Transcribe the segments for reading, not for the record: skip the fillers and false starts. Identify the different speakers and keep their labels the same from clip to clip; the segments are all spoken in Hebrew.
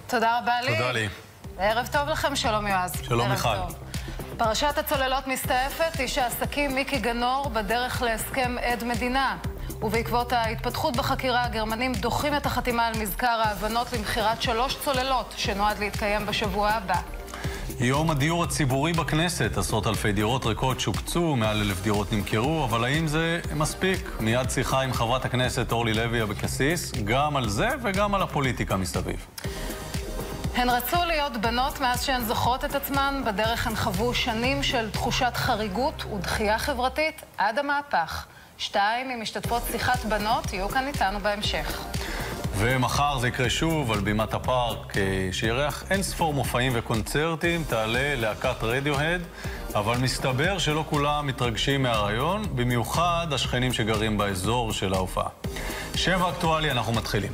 Speaker 1: תודה רבה לי.
Speaker 2: תודה לי.
Speaker 1: ערב טוב לכם, שלום יועז.
Speaker 2: שלום מיכל.
Speaker 1: פרשת הצוללות מסתעפת, איש העסקים מיקי גנור בדרך להסכם עד מדינה. ובעקבות ההתפתחות בחקירה, הגרמנים דוחים את החתימה על מזכר ההבנות למכירת 3 צוללות שנועד להתקיים בשבוע הבא.
Speaker 2: יום הדיור הציבורי בכנסת, עשרות אלפי דירות ריקות שוקצו, מעל 1,000 דירות נמכרו, אבל האם זה מספיק? מיד שיחה עם חברת הכנסת אורלי לוי אבקסיס, גם על זה וגם על הפוליטיקה מסביב.
Speaker 1: הן רצו להיות בנות מאז שהן זוכרות את עצמן, בדרך הן חוו שנים של תחושת חריגות ודחייה חברתית עד המהפך. 2 ממשתתפות שיחת בנות יהיו כאן איתנו בהמשך.
Speaker 2: ומחר זה יקרה שוב על בימת הפארק, שירח אין ספור מופעים וקונצרטים, תעלה להקת רדיוהד, אבל מסתבר שלא כולם מתרגשים מהרעיון, במיוחד השכנים שגרים באזור של ההופעה. 7 אקטואלי, אנחנו מתחילים.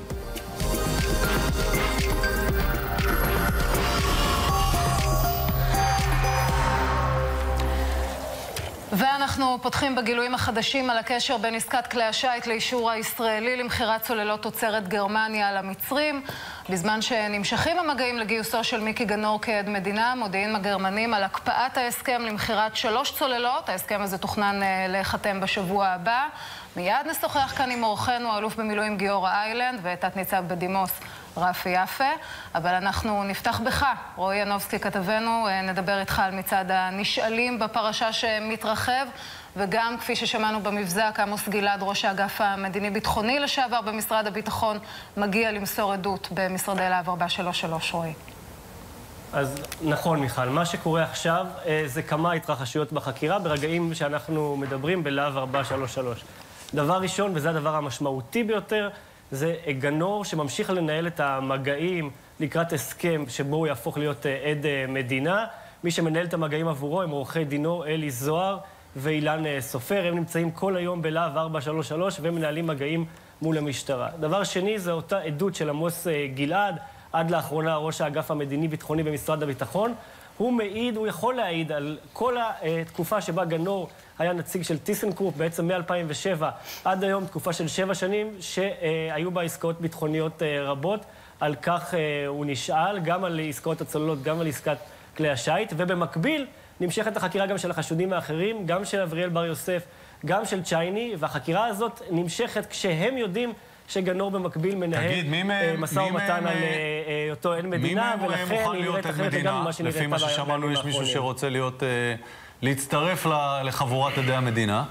Speaker 1: ואנחנו פותחים בגילויים החדשים על הקשר בין עסקת כלי השיט לאישור הישראלי למכירת צוללות תוצרת גרמניה על המצרים. בזמן שנמשכים המגעים לגיוסו של מיקי גנור כעד מדינה, מודיעים הגרמנים על הקפאת ההסכם למכירת 3 צוללות. ההסכם הזה תוכנן להיחתם בשבוע הבא. מיד נשוחח כאן עם אורחנו, האלוף במילואים גיורא איילנד ותת ניצב בדימוס רפי יפה. אבל אנחנו נפתח בך, רועי ינובסקי כתבנו, נדבר איתך על מצד הנשאלים בפרשה שמתרחב, וגם כפי ששמענו במבזק, עמוס גלעד, ראש האגף המדיני-ביטחוני לשעבר במשרד הביטחון, מגיע למסור עדות במשרדי להב 433, רועי.
Speaker 3: אז נכון מיכל, מה שקורה עכשיו זה כמה התרחשויות בחקירה ברגעים שאנחנו מדברים בלהב 433. דבר ראשון, וזה הדבר המשמעותי ביותר, זה גנור שממשיך לנהל את המגעים לקראת הסכם שבו הוא יהפוך להיות עד מדינה. מי שמנהל את המגעים עבורו הם עורכי דינו אלי זוהר ואילן סופר. הם נמצאים כל היום בלהב 433 ומנהלים מגעים מול המשטרה. דבר שני זה אותה עדות של עמוס גלעד, עד לאחרונה ראש האגף המדיני-ביטחוני במשרד הביטחון. הוא יכול להעיד על כל התקופה שבה גנור היה נציג של טיסנקרופ, בעצם מ-2007 עד היום, תקופה של 7 שנים, שהיו בה עסקאות ביטחוניות רבות. על כך הוא נשאל, גם על עסקאות הצוללות, גם על עסקת כלי השיט, ובמקביל נמשכת החקירה גם של החשודים האחרים, גם של אבריאל בר יוסף, גם של צ'ייני, והחקירה הזאת נמשכת כשהם יודעים שגנור במקביל מנהל משא ומתן על אותו עד מדינה, ולכן היא נראית אחרת לגמרי ממה שנראית.
Speaker 2: לפי מה ששמענו, יש מישהו שרוצה להצטרף לחבורת עדי המדינה?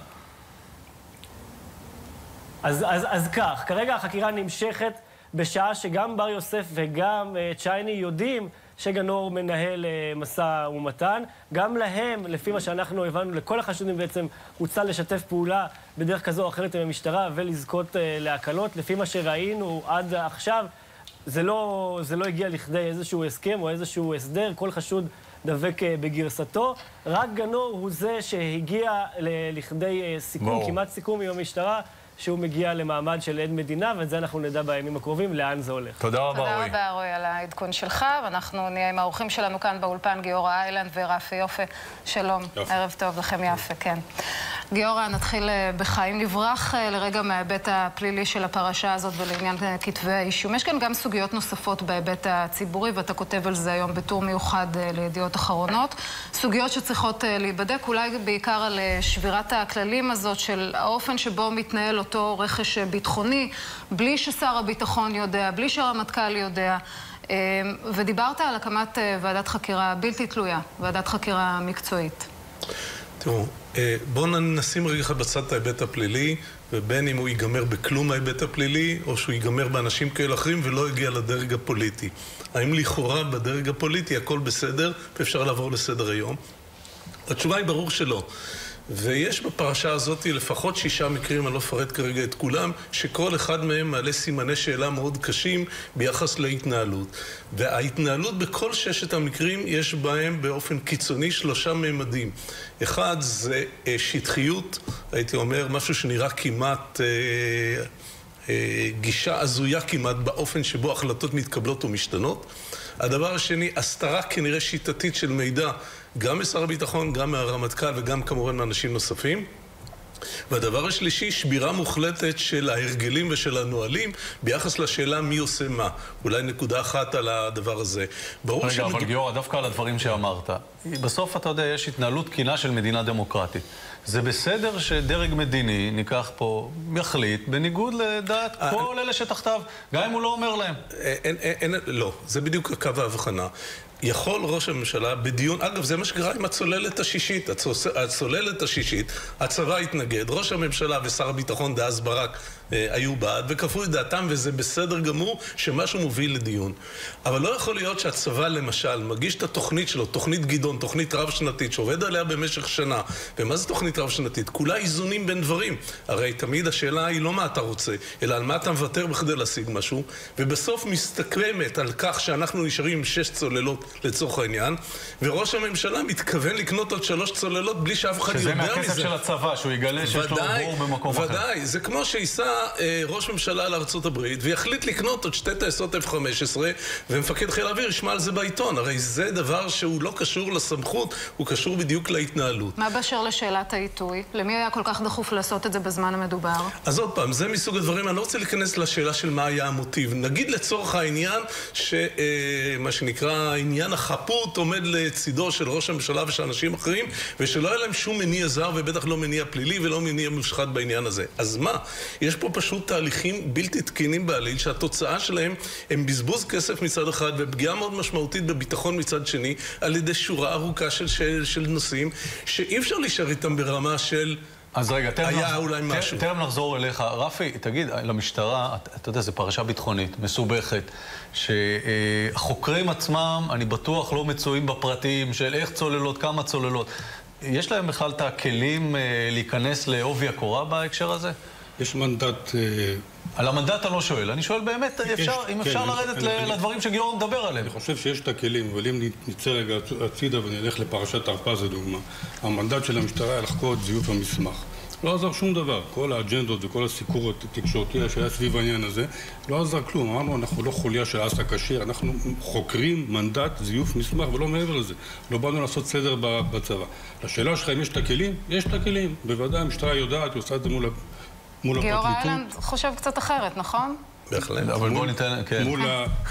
Speaker 2: אז כך, כרגע החקירה נמשכת בשעה שגם בר יוסף וגם צ'ייני יודעים שגנור מנהל משא ומתן. גם להם, לפי מה שאנחנו הבנו, לכל החשודים בעצם הוצע לשתף פעולה בדרך כזו או אחרת עם המשטרה ולזכות להקלות. לפי מה שראינו עד עכשיו, זה לא הגיע לכדי איזשהו הסכם או איזשהו הסדר, כל חשוד דבק בגרסתו. רק גנור הוא זה שהגיע לכדי סיכום, כמעט סיכום עם המשטרה, שהוא מגיע למעמד של עד מדינה, ואת זה אנחנו נדע בימים הקרובים, לאן זה הולך. תודה רבה, רועי.
Speaker 1: תודה רבה, רועי, על העדכון שלך, ואנחנו נהיה עם האורחים שלנו כאן באולפן, גיורא איילנד ורפי יפה. שלום, ערב טוב לכם יפה, כן. גיורא, נתחיל בך. אם נברח לרגע מההיבט הפלילי של הפרשה הזאת ולעניין כתבי האישום, יש כאן גם סוגיות נוספות בהיבט הציבורי, ואתה כותב על זה היום בטור מיוחד לידיעות אחרונות. סוגיות שצריכות להיבדק, אולי בעיקר על שבירת הכללים הזאת של האופן שבו מתנהל אותו רכש ביטחוני, בלי ששר הביטחון יודע, בלי שהרמטכ"ל יודע, ודיברת על הקמת ועדת חקירה בלתי תלויה, ועדת חקירה מקצועית.
Speaker 4: תראו, בואו נשים רגע אחד בצד את ההיבט הפלילי, ובין אם הוא ייגמר בכלום ההיבט הפלילי, או שהוא ייגמר באנשים כאלה אחרים ולא יגיע לדרג הפוליטי. האם לכאורה בדרג הפוליטי הכל בסדר, ואפשר לעבור לסדר היום? התשובה היא ברור שלא. ויש בפרשה הזאת לפחות 6 מקרים, אני לא אפרט כרגע את כולם, שכל אחד מהם מעלה סימני שאלה מאוד קשים ביחס להתנהלות. וההתנהלות בכל 6 המקרים יש בהם באופן קיצוני 3 ממדים. אחד זה שטחיות, הייתי אומר, משהו שנראה כמעט גישה הזויה כמעט באופן שבו החלטות מתקבלות ומשתנות. הדבר השני, הסתרה כנראה שיטתית של מידע, גם משר הביטחון, גם מהרמטכ"ל וגם כמובן מאנשים נוספים. והדבר השלישי, שבירה מוחלטת של ההרגלים ושל הנועלים ביחס לשאלה מי עושה מה. אולי נקודה אחת על הדבר הזה.
Speaker 5: רגע, אבל גיורא, דווקא על הדברים שאמרת. בסוף, אתה יודע, יש התנהלות תקינה של מדינה דמוקרטית. זה בסדר שדרג מדיני, ניקח פה, יחליט, בניגוד לדעת כל אלה שתחתיו, גם אם הוא לא אומר להם.
Speaker 4: לא, זה בדיוק הקו ההבחנה. יכול ראש הממשלה בדיון, אגב, זה מה שקרה עם הצוללת השישית. הצוללת השישית, הצבא התנגד, ראש הממשלה ושר הביטחון דאז ברק היו בעד, וכפו את דעתם, וזה בסדר גמור שמשהו מוביל לדיון. אבל לא יכול להיות שהצבא, למשל, מגיש את התוכנית שלו, תוכנית גדעון, תוכנית רב-שנתית, שעובד עליה במשך שנה. ומה זה תוכנית רב-שנתית? כולה איזונים בין דברים. הרי תמיד השאלה היא לא מה אתה רוצה, אלא על מה אתה מוותר בכדי להשיג משהו, ובסוף מסתכמת על כך שאנחנו נשארים עם 6 צוללות לצורך העניין, וראש הממשלה מתכוון לקנות עוד 3 צוללות בלי שאף אחד יודע מזה.
Speaker 5: שזה מהכסף של הצבא, שהוא יגלה שיש לו בור במקום אחר.
Speaker 4: ודאי, זה כמו שיסע ראש ממשלה לארצות הברית, ויחליט לקנות עוד 2 טייסות F-15, ומפקד חיל האוויר ישמע על זה בעיתון. הרי זה דבר שהוא לא קשור לסמכות, הוא קשור בדיוק להתנהלות.
Speaker 1: מה באשר לשאלת העיתוי? למי היה כל כך דחוף לעשות את זה בזמן המדובר?
Speaker 4: אז עוד פעם, זה מסוג הדברים, אני לא רוצה להיכנס לשאלה של מה היה המוטיב. נגיד לצורך העניין, שמה שנקרא עניין החפות עומד לצידו של ראש הממשלה ושל אנשים אחרים, ושלא היה להם שום מניע זר, ובטח לא מניע פלילי ולא מניע מושחת בעניין הזה. אז מה? יש פה פשוט תהליכים בלתי תקינים בעליל, שהתוצאה שלהם הם בזבוז כסף מצד אחד, ופגיעה מאוד משמעותית בביטחון מצד שני, על ידי שורה ארוכה של נושאים, שאי אפשר להישאר איתם ברמה של
Speaker 5: אז רגע,
Speaker 4: היה אולי משהו.
Speaker 5: תרם נחזור אליך. רפי, תגיד, למשטרה, אתה יודע, זו פרשה ביטחונית, מסובכת, שהחוקרים עצמם, אני בטוח, לא מצויים בפרטים של איך צוללות, כמה צוללות. יש להם בכלל את הכלים להיכנס לעובי הקורה בהקשר הזה?
Speaker 6: יש מנדט...
Speaker 5: על המנדט אני לא שואל, אני שואל באמת, אם אפשר לרדת לדברים שגיורא מדבר עליהם.
Speaker 6: אני חושב שיש את הכלים, אבל אם נצא רגע הצידה ונלך לפרשת הרפז, לדוגמה, המנדט של המשטרה היה לחקור את זיוף המסמך. לא עזר שום דבר. כל האג'נדות וכל הסיקור התקשורתי שהיה סביב העניין הזה, לא עזר כלום. אמרנו, אנחנו לא חוליה של אסא קשיר, אנחנו חוקרים מנדט זיוף מסמך ולא מעבר לזה. לא באנו לעשות סדר בצבא. לשאלה שלך אם יש את הכלים? יש את הכלים. בוודאי, המשטרה יודעת, היא עושה את זה מול הפרקליטות.
Speaker 1: גיורא איילנד חושב קצת אחרת, נכון?
Speaker 4: בהחלט.
Speaker 5: אבל בואו ניתן, כן.
Speaker 6: מול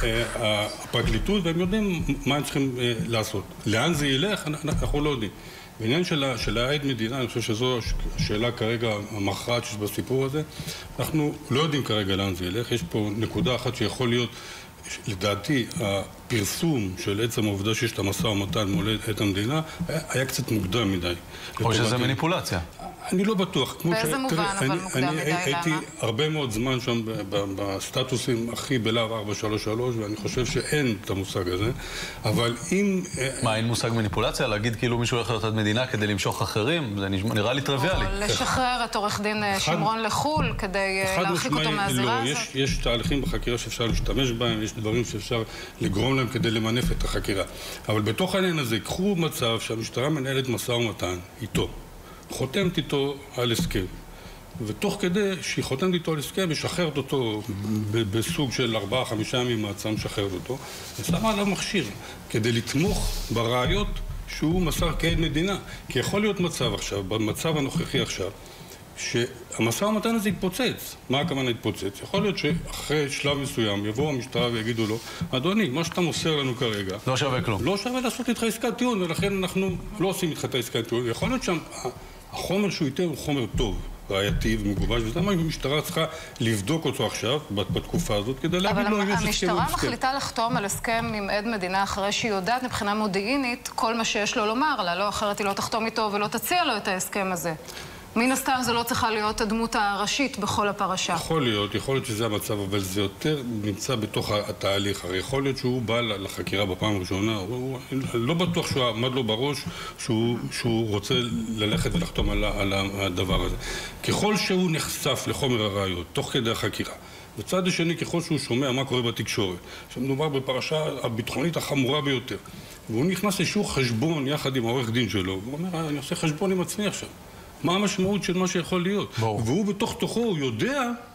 Speaker 6: הפרקליטות, והם יודעים מה הם צריכים לעשות. לאן זה ילך, אנחנו לא יודעים. בעניין של העד מדינה, אני חושב שזו השאלה כרגע המכרעת שיש בסיפור הזה. אנחנו לא יודעים כרגע לאן זה ילך. יש פה נקודה אחת שיכול להיות, לדעתי, הפרסום של עצם העובדה שיש את המשא ומתן מול עד המדינה, היה קצת מוקדם מדי.
Speaker 5: או שזה מניפולציה.
Speaker 6: אני לא בטוח.
Speaker 1: באיזה מובן, אבל מוקדם מדי, למה?
Speaker 6: הייתי הרבה מאוד זמן שם בסטטוסים הכי בלהב 433, ואני חושב שאין את המושג הזה, אבל אם...
Speaker 5: מה, אין מושג מניפולציה? להגיד כאילו מישהו הולך להיות עד מדינה כדי למשוך אחרים? זה נראה לי טריוויאלי.
Speaker 1: או לשחרר את עורך דין שמרון לחול כדי להרחיק אותו מהזירה הזאת?
Speaker 6: יש תהליכים בחקירה שאפשר להשתמש בהם, יש דברים שאפשר לגרום להם כדי למנף את החקירה. אבל בתוך העניין הזה, קחו מצב שהמשטרה מנהלת משא ומתן איתו. חותמת איתו על הסכם, ותוך כדי שהיא חותמת איתו על הסכם, משחררת אותו בסוג של 4-5 ימים מעצר, משחררת אותו, ושמה עליו מכשיר, כדי לתמוך בראיות שהוא מסר כעד מדינה. כי יכול להיות מצב עכשיו, במצב הנוכחי עכשיו, שהמשא ומתן הזה יתפוצץ. מה הכוונה יתפוצץ? יכול להיות שאחרי שלב מסוים יבואו המשטרה ויגידו לו, אדוני, מה שאתה מוסר לנו כרגע
Speaker 5: לא שווה כלום.
Speaker 6: לא שווה לעשות איתך עסקת טיעון, ולכן אנחנו לא עושים איתך את העסקת טיעון. יכול להיות שהחומר שהוא ייתן הוא חומר טוב, ראייתי ומגובש, וזה מה המשטרה צריכה לבדוק אותו עכשיו, בתקופה הזאת, כדי להגיד לו אם יש הסכם.
Speaker 1: אבל המשטרה מחליטה לחתום על הסכם עם עד מדינה אחרי שהיא יודעת מבחינה מודיעינית כל מה שיש לו לומר לה, לא אחרת היא לא תחתום איתו ולא תציע לו את ההסכם הזה. מן הסתם זה לא צריכה להיות הדמות הראשית בכל הפרשה.
Speaker 6: יכול להיות שזה המצב, אבל זה יותר נמצא בתוך התהליך. הרי יכול להיות שהוא בא לחקירה בפעם הראשונה, הוא לא בטוח שהוא עמד לו בראש שהוא רוצה ללכת ולחתום על הדבר הזה. ככל שהוא נחשף לחומר הראיות, תוך כדי החקירה, בצד השני, ככל שהוא שומע מה קורה בתקשורת, שמדובר בפרשה הביטחונית החמורה ביותר, והוא נכנס לשור חשבון יחד עם העורך דין שלו, הוא אומר, אני עושה חשבון עם עצמי עכשיו. מה המשמעות של מה שיכול להיות? והוא בתוך תוכו, הוא יודע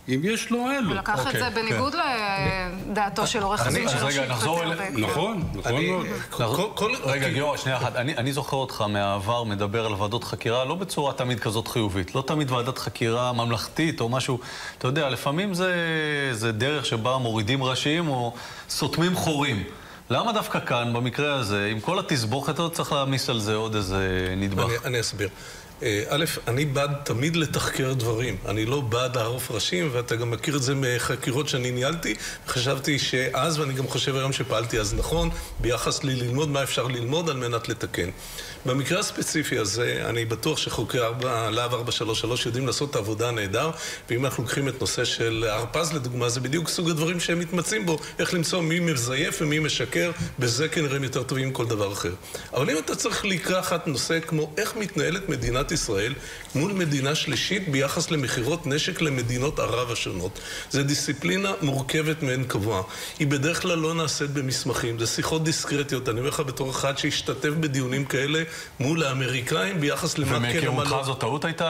Speaker 6: אם יש לו, אין לו.
Speaker 1: הוא לקח את זה בניגוד לדעתו של עורך הדין שלו.
Speaker 5: רגע, נחזור אל...
Speaker 6: נכון, נכון.
Speaker 5: רגע, גיורא, שנייה אחת. אני זוכר אותך מהעבר מדבר על ועדות חקירה, לא בצורה תמיד כזאת חיובית. לא תמיד ועדת חקירה ממלכתית או משהו. אתה יודע, לפעמים זה דרך שבה מורידים ראשים או סותמים חורים. למה דווקא כאן, במקרה הזה, עם כל התסבוכת, צריך להעמיס על זה עוד איזה נדבך?
Speaker 4: אני אסביר. א', אני בעד תמיד לתחקר דברים. אני לא בעד לערוף ראשים, ואתה גם מכיר את זה מחקירות שאני ניהלתי. חשבתי שאז, ואני גם חושב היום שפעלתי אז נכון, ביחס לי ללמוד מה אפשר ללמוד על מנת לתקן. במקרה הספציפי הזה, אני בטוח שחוקרי להב 433 יודעים לעשות את העבודה הנהדר, ואם אנחנו לוקחים את נושא של הרפז לדוגמה, זה בדיוק סוג הדברים שהם מתמצאים בו, איך למצוא מי מזייף ומי משקר, בזה כנראה יותר טובים כל דבר אחר. אבל אם אתה צריך לקחת נושא כמו איך מתנהלת מדינת ישראל מול מדינה שלישית ביחס למחירות נשק למדינות ערב השונות, זה דיסציפלינה מורכבת מעין קבועה. היא בדרך כלל לא נעשית במסמכים, זה שיחות דיסקרטיות. אני אומר לך בתור אחד שהשתתף בדיונים כאלה מול האמריקאים ביחס למה כן ומה לא.
Speaker 5: ומהיכרותך זו טעות הייתה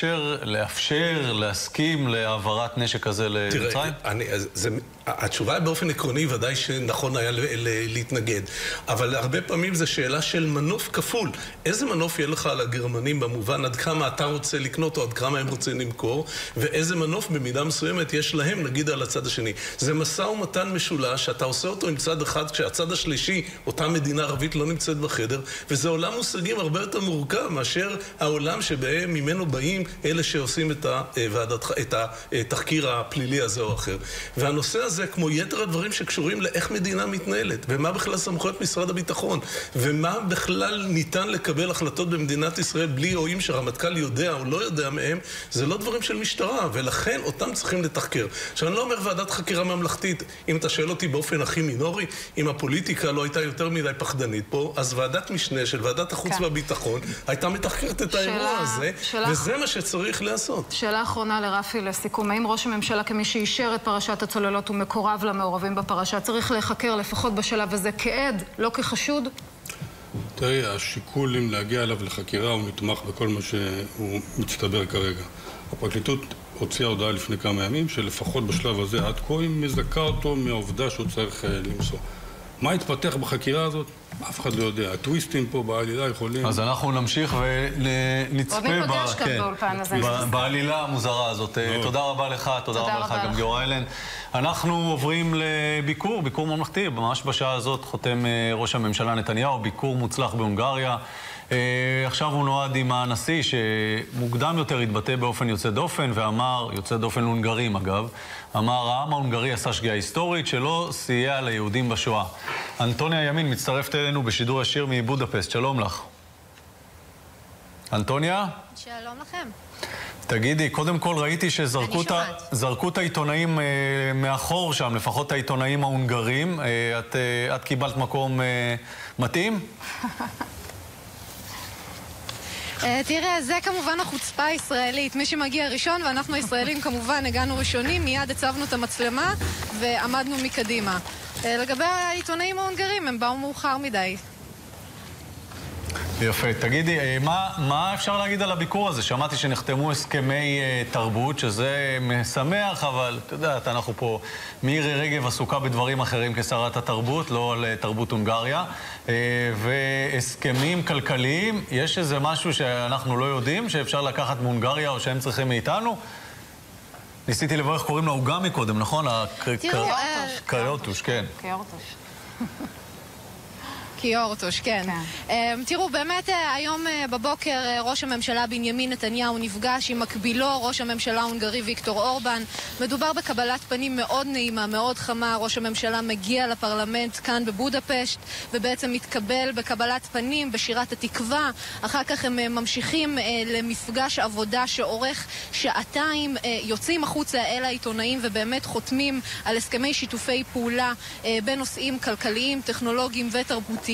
Speaker 5: לאפשר, להסכים להעברת נשק כזה למצרים?
Speaker 4: תראה, התשובה באופן עקרוני ודאי שנכון היה להתנגד. אבל הרבה פעמים זה שאלה של מנוף כפול. איזה מנוף יהיה לך על הגרמנים במובן עד כמה אתה רוצה לקנות או עד כמה הם רוצים למכור, ואיזה מנוף במידה מסוימת יש להם, נגיד על הצד השני. זה משא ומתן משולש שאתה עושה אותו עם צד אחד כשהצד השלישי, אותה מדינה ערבית לא נמצאת בחדר, וזה עולם מושגים הרבה יותר מורכב מאשר העולם שבהם ממנו באים אלה שעושים את התחקיר הפלילי הזה או אחר. והנושא הזה, כמו יתר הדברים שקשורים לאיך מדינה מתנהלת, ומה בכלל סמכויות משרד הביטחון, ומה בכלל ניתן לקבל החלטות במדינת ישראל בלי או אם שרמטכ"ל יודע או לא יודע מהם, זה לא דברים של משטרה, ולכן אותם צריכים לתחקר. עכשיו, אני לא אומר ועדת חקירה ממלכתית, אם אתה שואל אותי באופן הכי מינורי, אם הפוליטיקה לא הייתה יותר מדי פחדנית פה, אז ועדת משנה של ועדת החוץ והביטחון הייתה מתחקרת את האירוע הזה, וזה מה שצריך לעשות.
Speaker 1: שאלה אחרונה לרפי לסיכום. האם ראש הממשלה כמי שאישר את פרשת הצוללות ומקורב למעורבים בפרשה צריך להיחקר לפחות בשלב הזה כעד, לא כחשוד?
Speaker 6: תראי, השיקול אם להגיע אליו לחקירה הוא נתמך בכל מה שהוא מצטבר כרגע. הפרקליטות הוציאה הודעה לפני כמה ימים שלפחות בשלב הזה עד כה היא מזכה אותו מהעובדה שהוא צריך למסור. מה התפתח בחקירה הזאת? אף אחד לא יודע. הטוויסטים פה בעלילה יכולים...
Speaker 5: אז אנחנו נמשיך ונצפה בעלילה המוזרה הזאת. תודה רבה לך, תודה רבה לך גם גיורא איילנד. אנחנו עוברים לביקור, ביקור ממלכתי. ממש בשעה הזאת חותם ראש הממשלה נתניהו, ביקור מוצלח בהונגריה. עכשיו הוא נועד עם הנשיא שמוקדם יותר התבטא באופן יוצא דופן ואמר, יוצא דופן להונגרים אגב, אמר העם ההונגרי עשה שגיאה היסטורית שלא סייע ליהודים בשואה. אנטוניה ימין מצטרפת אלינו בשידור ישיר מבודפסט, שלום לך. אנטוניה?
Speaker 7: שלום לכם.
Speaker 5: תגידי, קודם כל ראיתי שזרקו את העיתונאים מאחור שם, לפחות העיתונאים ההונגרים. את קיבלת מקום מתאים?
Speaker 7: תראה, זה כמובן החוצפה הישראלית. מי שמגיע ראשון, ואנחנו הישראלים כמובן הגענו ראשונים, מיד הצבנו את המצלמה ועמדנו מקדימה. לגבי העיתונאים ההונגרים, הם באו מאוחר מדי.
Speaker 5: יפה. תגידי, מה אפשר להגיד על הביקור הזה? שמעתי שנחתמו הסכמי תרבות, שזה משמח, אבל אתה יודעת, אנחנו פה, מירי רגב עסוקה בדברים אחרים כשרת התרבות, לא על תרבות הונגריה, והסכמים כלכליים, יש איזה משהו שאנחנו לא יודעים, שאפשר לקחת מהונגריה או שהם צריכים מאיתנו? ניסיתי לברך, קוראים לה עוגה מקודם, נכון? קריאוטוש, כן.
Speaker 1: קריאוטוש.
Speaker 7: קיורטוש, כן. תראו, באמת היום בבוקר ראש הממשלה בנימין נתניהו נפגש עם מקבילו, ראש הממשלה ההונגרי ויקטור אורבן. מדובר בקבלת פנים מאוד נעימה, מאוד חמה. ראש הממשלה מגיע לפרלמנט כאן בבודפשט, ובעצם מתקבל בקבלת פנים, בשירת התקווה. אחר כך הם ממשיכים למפגש עבודה שאורך שעתיים, יוצאים החוצה אל העיתונאים ובאמת חותמים על הסכמי שיתופי פעולה בנושאים כלכליים, טכנולוגיים ותרבותיים.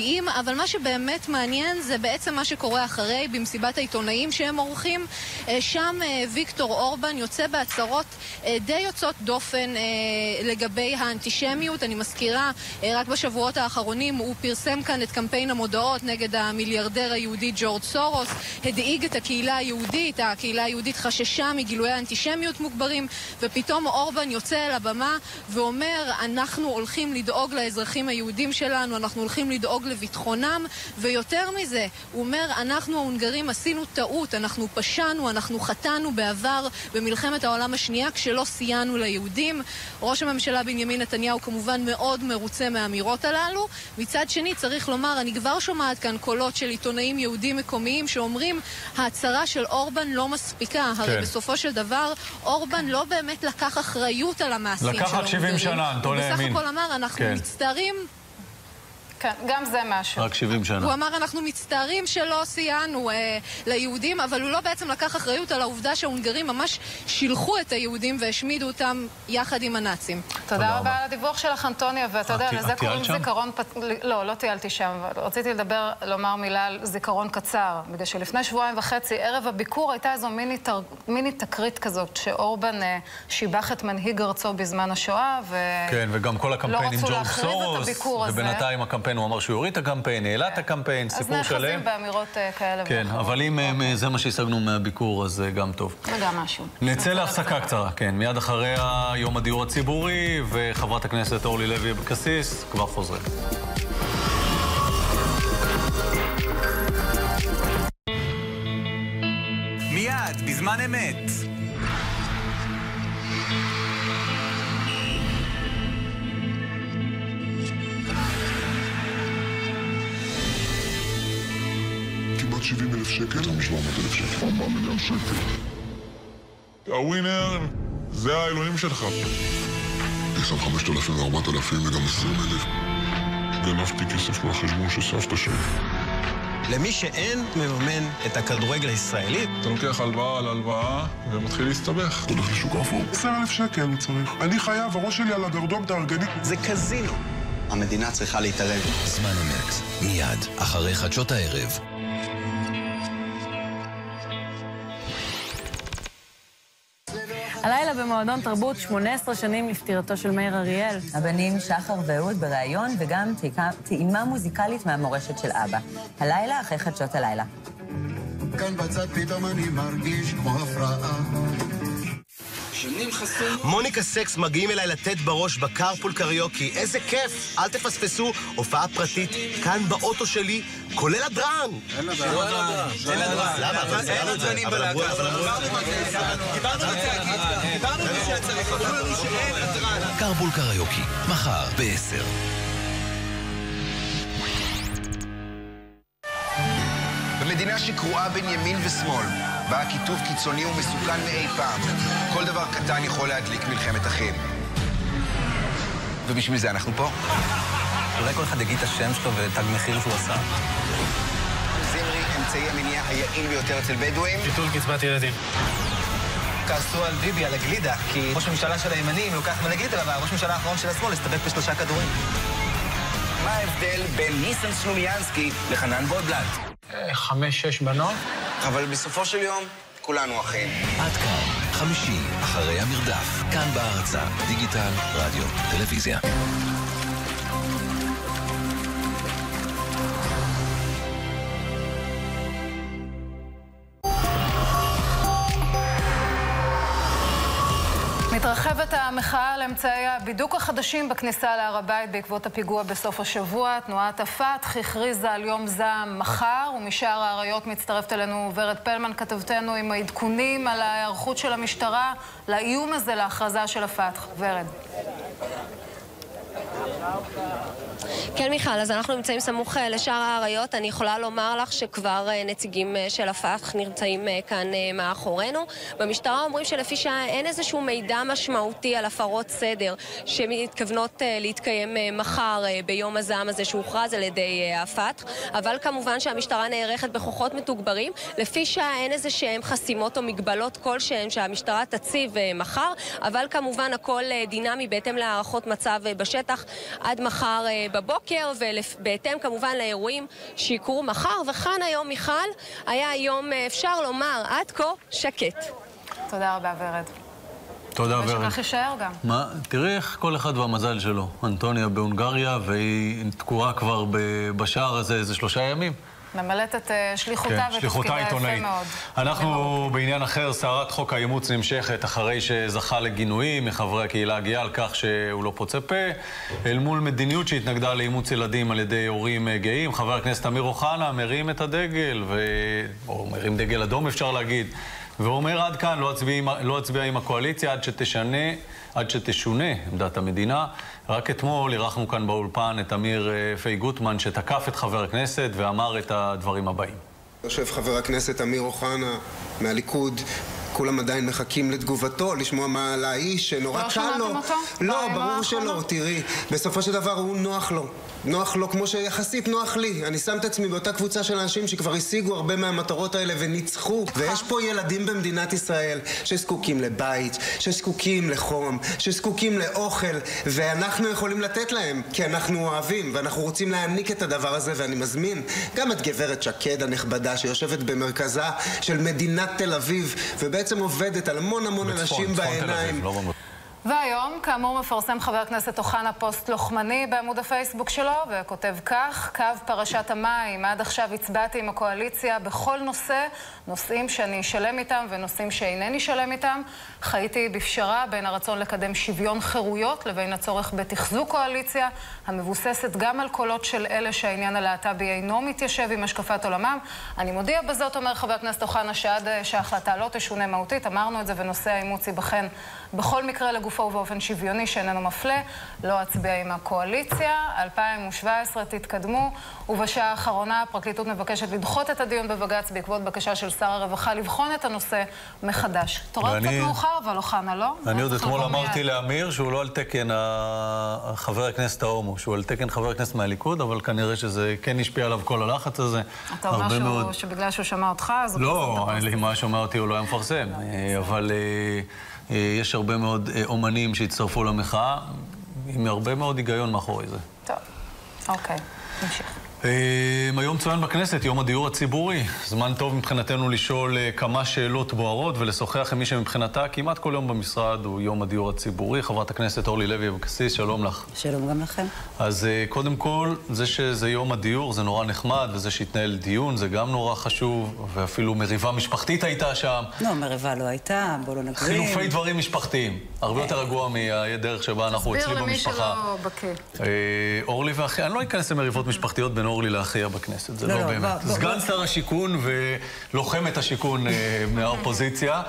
Speaker 7: מודיעים, אבל מה שבאמת מעניין זה בעצם מה שקורה אחרי, במסיבת העיתונאים שהם עורכים. שם ויקטור אורבן יוצא בהצהרות די יוצאות דופן לגבי האנטישמיות. אני מזכירה, רק בשבועות האחרונים הוא פרסם כאן את קמפיין המודעות נגד המיליארדר היהודי ג'ורג' סורוס, הדאיג את הקהילה היהודית, הקהילה היהודית חששה מגילויי האנטישמיות מוגברים, ופתאום אורבן יוצא אל הבמה ואומר, אנחנו הולכים לדאוג לאזרחים היהודים שלנו, אנחנו הולכים לדאוג לביטחונם, ויותר מזה, הוא אומר, אנחנו ההונגרים עשינו טעות, אנחנו פשענו, אנחנו חטאנו בעבר במלחמת העולם השנייה כשלא סייענו ליהודים. ראש הממשלה בנימין נתניהו כמובן מאוד מרוצה מהאמירות הללו. מצד שני, צריך לומר, אני כבר שומעת כאן קולות של עיתונאים יהודים מקומיים שאומרים, ההצהרה של אורבן לא מספיקה. הרי בסופו של דבר, אורבן לא באמת לקח אחריות על המעשים של ההונגרים.
Speaker 5: לקח 70 שנה, אנטון האמין.
Speaker 7: בסך הכל אמר, אנחנו מצטערים.
Speaker 1: כן, גם זה משהו.
Speaker 5: רק 70 שנה.
Speaker 7: הוא אמר, אנחנו מצטערים שלא סייענו ליהודים, אבל הוא לא בעצם לקח אחריות על העובדה שההונגרים ממש שילחו את היהודים והשמידו אותם יחד עם הנאצים.
Speaker 1: תודה רבה על הדיווח שלך, אנטוניה, ואתה יודע, לזה קוראים זיכרון... לא טיילתי שם, רציתי לומר מילה על זיכרון קצר, בגלל שלפני שבועיים וחצי, ערב הביקור, הייתה איזו מיני תקרית כזאת, שאורבן שיבח את מנהיג ארצו בזמן השואה,
Speaker 5: כן, וגם כל הקמפיין עם ג'ורג' סורוס, ובינתיים הקמפיין הוא אמר שהוא יוריד את הקמפיין, העלה את הקמפיין, סיפור שלם.
Speaker 1: אז נאחזים באמירות כאלה.
Speaker 5: כן, אבל אם זה מה שהשגנו מהביקור, אז גם טוב.
Speaker 1: וגם משהו.
Speaker 5: נצא להפסקה קצרה, כן. מיד אחרי יום הדיור הציבורי, וחברת הכנסת אורלי לוי אבקסיס, כבר חוזרים.
Speaker 8: מיד, בזמן אמת.
Speaker 9: כמעט 70,000 שקל, 700,000 שקל, 4 מיליון שקל. הווינר זה האלוהים שלך. יש על 5,000 ו4,000 וגם 20,000. גנבתי כסף מהחשבון של סבתא שלי.
Speaker 10: למי שאין מממן את הכדורגל הישראלי,
Speaker 9: אתה לוקח הלוואה על הלוואה ומתחיל להסתבך. אתה הולך לשוק אפור. 10,000 שקל אני צריך. אני חייב, הראש שלי על הגרדום תארגני.
Speaker 10: זה קזינו. המדינה צריכה להתערב.
Speaker 11: זמן אמת, מיד, אחרי חדשות הערב.
Speaker 12: הלילה במועדון תרבות 18 שנים לפטירתו של מאיר אריאל.
Speaker 13: הבנים שחר ואהוד בראיון וגם טעימה מוזיקלית מהמורשת של אבא. הלילה אחרי חדשות הלילה.
Speaker 14: כאן בצד פתאום אני מרגיש כמו הפרעה.
Speaker 10: מוניקה סקס מגיעים אליי לתת בראש בקרפול קריוקי. איזה כיף! אל תפספסו, הופעה פרטית כאן באוטו שלי, כולל הדרן.
Speaker 14: אין לדרן.
Speaker 10: למה?
Speaker 14: אין הדרנים בלהקה. דיברנו על זה שצריך. אמרו לנו שאין הדרן.
Speaker 11: קרפול קריוקי, מחר ב-10.
Speaker 8: במדינה שקרועה בין ימין ושמאל, בה כיתוב קיצוני ומסוכן מאי פעם, כל דבר קטן יכול להדליק מלחמת אחים. ובשביל זה אנחנו פה.
Speaker 10: אולי כל אחד יגיד את השם שלו ותג מחיר שהוא עשה.
Speaker 8: זמרי, אמצעי המניעה היעיל ביותר אצל בדואים.
Speaker 10: ביטול קצבת ילדים. כעסו על ביבי, על הגלידה, כי ראש הממשלה של הימנים לוקח מלגלידה, אבל ראש הממשלה האחרון של השמאל הסתבק ב3 כדורים.
Speaker 8: מה ההבדל בין ניסן סלומיאנסקי לחנן גולדבלט?
Speaker 10: 5-6 בנות.
Speaker 8: אבל בסופו של יום, כולנו אחים.
Speaker 11: עד כאן, חמישי, אחרי המרדף, כאן בהרצה, דיגיטל, רדיו, טלוויזיה.
Speaker 1: מתרחבת המחאה על אמצעי הבידוק החדשים בכניסה להר הבית בעקבות הפיגוע בסוף השבוע. תנועת הפתח הכריזה על יום זעם מחר, ומשאר האריות מצטרפת אלינו ורד פלמן, כתבתנו, עם העדכונים על ההיערכות של המשטרה לאיום הזה להכרזה של הפתח. ורד.
Speaker 15: כן, מיכל, אז אנחנו נמצאים סמוך לשאר האריות. אני יכולה לומר לך שכבר נציגים של הפתח נמצאים כאן מאחורינו. במשטרה אומרים שלפי שעה אין איזשהו מידע משמעותי על הפרות סדר שמתכוונות להתקיים מחר ביום הזעם הזה שהוכרז על ידי הפתח. אבל כמובן שהמשטרה נערכת בכוחות מתוגברים. לפי שעה אין איזה שהם חסימות או מגבלות כלשהם שהמשטרה תציב מחר. אבל כמובן הכל דינמי בהתאם להערכות מצב בשטח עד מחר בבוקר. הבוקר, ובהתאם כמובן לאירועים שיקרו מחר. וכאן היום, מיכל, היה יום, אפשר לומר, עד כה שקט.
Speaker 1: תודה רבה, ורד.
Speaker 5: תודה, ורד.
Speaker 1: ושכך יישאר גם.
Speaker 5: מה? תראי איך כל אחד והמזל שלו. אנטוניה בהונגריה, והיא תקועה כבר בשער הזה איזה 3 ימים.
Speaker 1: ממלאת את שליחותה ותפקידה יפה מאוד.
Speaker 5: אנחנו בעניין אחר, סערת חוק האימוץ נמשכת אחרי שזכה לגינויים מחברי הקהילה הגאה על כך שהוא לא פוצה פה, אל מול מדיניות שהתנגדה לאימוץ ילדים על ידי הורים גאים. חבר הכנסת אמיר אוחנה מרים את הדגל, או מרים דגל אדום אפשר להגיד, ואומר עד כאן, לא אצביע עם הקואליציה עד שתשונה עמדת המדינה. רק אתמול אירחנו כאן באולפן את אמיר פי גוטמן, שתקף את חבר הכנסת ואמר את הדברים הבאים.
Speaker 16: יושב חבר הכנסת אמיר אוחנה מהליכוד, כולם עדיין מחכים לתגובתו, לשמוע מה על האיש שנורא קל לו.
Speaker 1: לא שמעתם אותו?
Speaker 16: לא, ברור שלא, תראי. בסופו של דבר הוא נוח לו. נוח לו כמו שיחסית נוח לי. אני שם את עצמי באותה קבוצה של אנשים שכבר השיגו הרבה מהמטרות האלה וניצחו. ויש פה ילדים במדינת ישראל שזקוקים לבית, שזקוקים לחום, שזקוקים לאוכל, ואנחנו יכולים לתת להם, כי אנחנו אוהבים, ואנחנו רוצים להעניק את הדבר הזה, ואני מזמין גם את גברת שקד הנכבדה, שיושבת במרכזה של מדינת תל אביב, ובעצם עובדת על המון אנשים בעיניים.
Speaker 1: והיום, כאמור, מפרסם חבר הכנסת אוחנה פוסט לוחמני בעמוד הפייסבוק שלו, וכותב כך: קו פרשת המים, עד עכשיו הצבעתי עם הקואליציה בכל נושא, נושאים שאני אשלם איתם ונושאים שאינני שלם איתם. חייתי בפשרה בין הרצון לקדם שוויון חירויות לבין הצורך בתחזוק קואליציה, המבוססת גם על קולות של אלה שהעניין הלהט"בי אינו מתיישב עם השקפת עולמם. אני מודיע בזאת, אומר חבר הכנסת אוחנה, שעד שההחלטה לא תשונה מהותית, אמרנו את זה, ונושא האימוץ ייבחן בכל מקרה לגופו ובאופן שוויוני שאיננו מפלה. לא אצביע עם הקואליציה. 2017 תתקדמו, ובשעה האחרונה הפרקליטות מבקשת לדחות את הדיון בבג"ץ בעקבות בקשה של שר הרווחה לבחון את הנושא מחדש. תורה קצת מאוחר, אבל אוחנה לא.
Speaker 5: אני עוד אתמול אמרתי לאמיר שהוא לא על תקן חבר הכנסת ההומו, שהוא על תקן חבר הכנסת מהליכוד, אבל כנראה שזה כן השפיע עליו כל הלחץ הזה.
Speaker 1: אתה אומר שבגלל שהוא שמע אותך, אז הוא
Speaker 5: לא, מה שומע אותי הוא לא היה מפרסם, אבל יש הרבה מאוד אומנים שהצטרפו למחאה, עם הרבה מאוד היגיון מאחורי זה.
Speaker 1: טוב, אוקיי, נמשיך.
Speaker 5: היום צוין בכנסת יום הדיור הציבורי. זמן טוב מבחינתנו לשאול כמה שאלות בוערות ולשוחח עם מי שמבחינתה כמעט כל יום במשרד הוא יום הדיור הציבורי. חברת הכנסת אורלי לוי אבקסיס, שלום לך.
Speaker 17: שלום גם לכם.
Speaker 5: אז קודם כל, זה שזה יום הדיור זה נורא נחמד, וזה שהתנהל דיון זה גם נורא חשוב, ואפילו מריבה משפחתית הייתה שם.
Speaker 17: לא, מריבה לא הייתה, בוא לא נגזים.
Speaker 5: חילופי דברים משפחתיים. הרבה יותר רגוע מהדרך שבה אנחנו אצלי במשפחה.
Speaker 1: תסביר למי שלא בקיא.
Speaker 5: אורלי ואחי, אני לא אכנס למריבות משפחתיות בין אורלי לאחיה בכנסת, זה לא באמת. סגן שר השיכון ולוחמת השיכון מהאופוזיציה,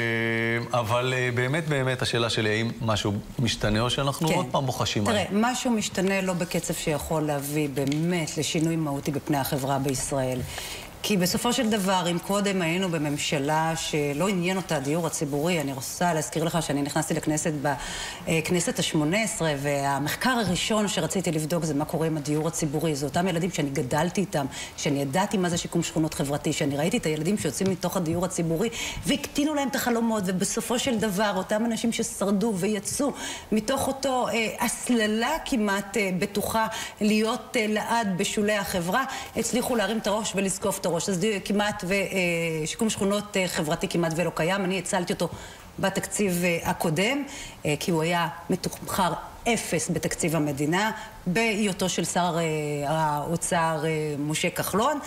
Speaker 5: אבל באמת השאלה שלי, האם משהו משתנה או שאנחנו עוד פעם בוחשים?
Speaker 17: תראה, משהו משתנה לא בקצב שיכול להביא באמת לשינוי מהותי בפני החברה בישראל. כי בסופו של דבר, אם קודם היינו בממשלה שלא עניין אותה הדיור הציבורי, אני רוצה להזכיר לך שאני נכנסתי לכנסת בכנסת ה-18, והמחקר הראשון שרציתי לבדוק זה מה קורה עם הדיור הציבורי. זה אותם ילדים שאני גדלתי איתם, שאני ידעתי מה זה שיקום שכונות חברתי, שאני ראיתי את הילדים שיוצאים מתוך הדיור הציבורי, והקטינו להם את החלומות, ובסופו של דבר, אותם אנשים ששרדו ויצאו מתוך אותו הסללה כמעט בטוחה להיות לעד בשולי החברה, הצליחו להרים את הראש ולזקוף את הראש. אז כמעט, ושיקום שכונות חברתי כמעט ולא קיים. אני הצלתי אותו בתקציב הקודם, כי הוא היה מתומחר 0 בתקציב המדינה, בהיותו של שר האוצר משה כחלון,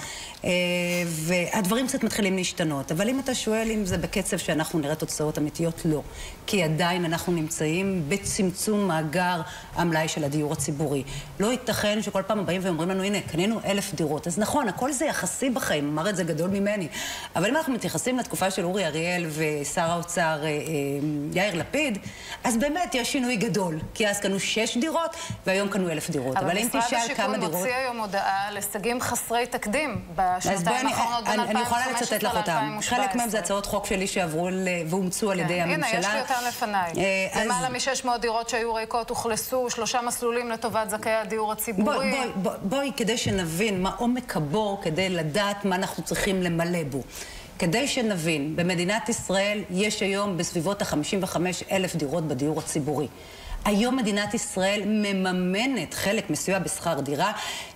Speaker 17: והדברים קצת מתחילים להשתנות. אבל אם אתה שואל אם זה בקצב שאנחנו נראה תוצאות אמיתיות, לא. כי עדיין אנחנו נמצאים בצמצום מאגר המלאי של הדיור הציבורי. לא ייתכן שכל פעם באים ואומרים לנו, הנה, קנינו 1,000 דירות. אז נכון, הכל זה יחסי בחיים, אמר את זה גדול ממני. אבל אם אנחנו מתייחסים לתקופה של אורי אריאל ושר האוצר יאיר לפיד, אז באמת יש שינוי גדול. כי אז קנו 6 דירות, והיום קנו 1,000 דירות. אבל אם תשאל כמה דירות...
Speaker 1: מוציא היום הודעה להישגים חסרי תקדים בשנתיים האחרונות בין 2015 ל-2017.
Speaker 17: חלק מהם זה הצעות חוק שלי שעברו ואומצו על ידי הממשלה.
Speaker 1: הנה, יש לי אותן לפניי. למעלה מ-600 דירות שהיו ריקות הוכלסו, 3 מסלולים לטובת זכאי הדיור הציבורי.
Speaker 17: בואי, כדי שנבין מה עומק הבור, כדי לדעת מה אנחנו צריכים למלא בו. כדי שנבין, במדינת ישראל יש היום בסביבות ה-55,000 דירות בדיור הציבורי. היום מדינת ישראל מממנת חלק מסוים בשכר דירה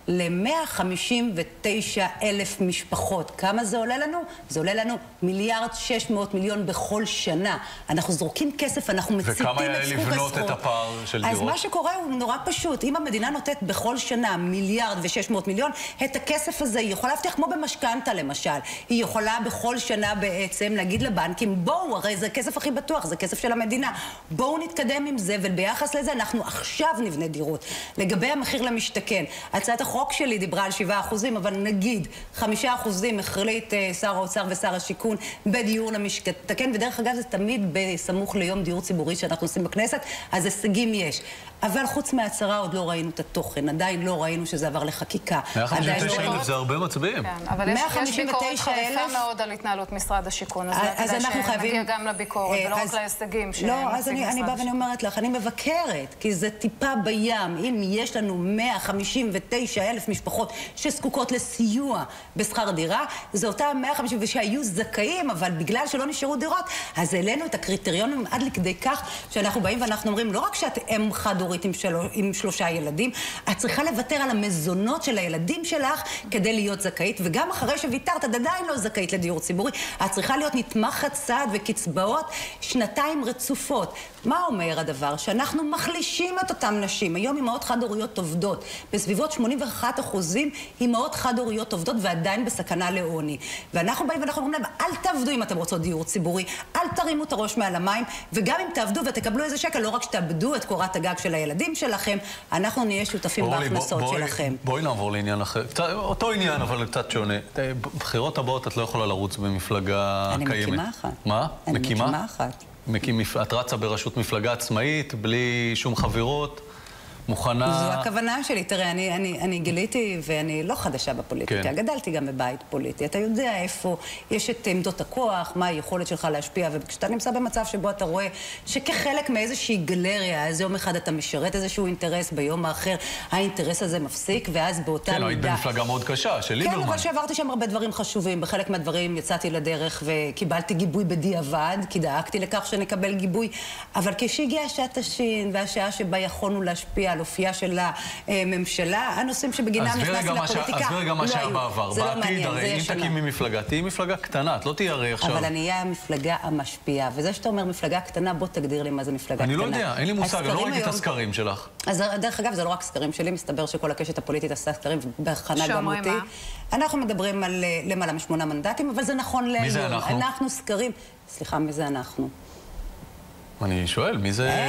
Speaker 17: ל-159,000 משפחות. כמה זה עולה לנו? זה עולה לנו 1.6 מיליארד בכל שנה. אנחנו זורקים כסף, אנחנו מציתים את סכום
Speaker 5: וכמה היה לבנות את הפער של דירות?
Speaker 17: אז מה שקורה הוא נורא פשוט. אם המדינה נותנת בכל שנה 1.6 מיליארד, את הכסף הזה היא יכולה להבטיח כמו במשכנתה למשל. היא יכולה בכל שנה בעצם להגיד לבנקים, בואו, הרי זה הכסף הכי בטוח, זה כסף של המדינה. בואו נתקדם עם זה, וביחס לזה אנחנו עכשיו נבנה דירות. לגבי המחיר למשתכן, הצעת החוק שלי דיברה על 7%, אבל נגיד 5% החליט שר האוצר ושר השיכון בדיור למשתכן, ודרך אגב זה תמיד בסמוך ליום דיור ציבורי שאנחנו עושים בכנסת, אז הישגים יש. אבל חוץ מהצהרה עוד לא ראינו את התוכן, עדיין לא ראינו שזה עבר לחקיקה.
Speaker 5: 159,000 זה הרבה מצביעים.
Speaker 1: כן, אבל יש ביקורת חריפה מאוד על התנהלות משרד השיכון, אז אנחנו חייבים נגיע גם לביקורת, ולא רק להישגים
Speaker 17: לא, אז אני באה ואני אומרת לך, אני מבקרת, כי זה טיפה בים. אם יש לנו 159,000 משפחות שזקוקות לסיוע בשכר דירה, זה אותם 150 שהיו זכאים, אבל בגלל שלא נשארו דירות, אז העלינו את הקריטריונים עד לכדי כך שאנחנו באים ואנחנו אומרים, לא רק שאת אם חד-הורית עם 3 ילדים, את צריכה לוותר על המזונות של הילדים שלך כדי להיות זכאית, וגם אחרי שוויתרת, את עדיין לא זכאית לדיור ציבורי, את צריכה להיות נתמכת סעד וקצבאות 2 רצופות. מה אומר הדבר? שאנחנו מחלישים את אותם נשים. היום אמהות חד-הוריות עובדות. בסביבות 81% אמהות חד-הוריות עובדות ועדיין בסכנה לעוני. ואנחנו באים ואנחנו אומרים להם, אל תעבדו אם אתם רוצות דיור ציבורי, אל תרימו את הראש מעל המים, וגם אם תעבדו ותקבלו איזה שקל, לא רק שתאבדו את קורת הגג של הילדים שלכם, אנחנו נהיה שותפים בהכנסות שלכם.
Speaker 5: בואי נעבור לעניין אחר. אותו עניין, אבל קצת שונה. בחירות הבאות את לא יכולה לרוץ במפלגה קיימת.
Speaker 17: אני מקימה אחת.
Speaker 5: מה?
Speaker 17: אני מקימה אחת.
Speaker 5: את רצה בראשות מפלגה עצמאית, בלי שום חברות, מוכנה...
Speaker 17: זו הכוונה שלי. תראה, אני גיליתי, ואני לא חדשה בפוליטיקה.
Speaker 5: כן.
Speaker 17: גדלתי גם בבית פוליטי. אתה יודע איפה יש את עמדות הכוח, מה היכולת שלך להשפיע, וכשאתה נמצא במצב שבו אתה רואה שכחלק מאיזושהי גלריה, איזה יום אחד אתה משרת איזשהו אינטרס, ביום האחר האינטרס הזה מפסיק, ואז באותה
Speaker 5: מידה... כן, היית
Speaker 17: מידה...
Speaker 5: במפלגה מאוד קשה, של ליברמן.
Speaker 17: כן, אבל שעברתי שם הרבה דברים חשובים. בחלק מהדברים יצאתי לדרך וקיבלתי גיבוי בדיעבד, כי דאגתי לכך שנקבל גיבוי. אבל כשהגיעה שעת השין והשעה שבה יכולנו להשפיע על אופייה של הממשלה, הנושאים שבגינם נכנסתי לפוליטיקה,
Speaker 5: אז רגע מה שהיה בעבר.
Speaker 17: זה לא מעניין, זה
Speaker 5: אם תקימי מפלגה, תהיי מפלגה קטנה, את לא תהיה הרי עכשיו...
Speaker 17: אבל אני אהיה המפלגה המשפיעה, וזה שאתה אומר מפלגה קטנה, בוא תגדיר לי מה זה מפלגה קטנה.
Speaker 5: אני לא יודע, אין לי מושג, אני לא ראיתי את הסקרים שלך.
Speaker 17: אז דרך אגב, זה לא רק סקרים שלי, מסתבר שכל הקשת הפוליטית עשה סקרים בהכנה גם אותי. אנחנו מדברים על למעלה מ8 מנדטים, אבל זה נכון להיום.
Speaker 5: מי זה אנחנו?
Speaker 17: אנחנו סקרים... סליחה, מי זה אנחנו?
Speaker 5: אני שואל, מי זה...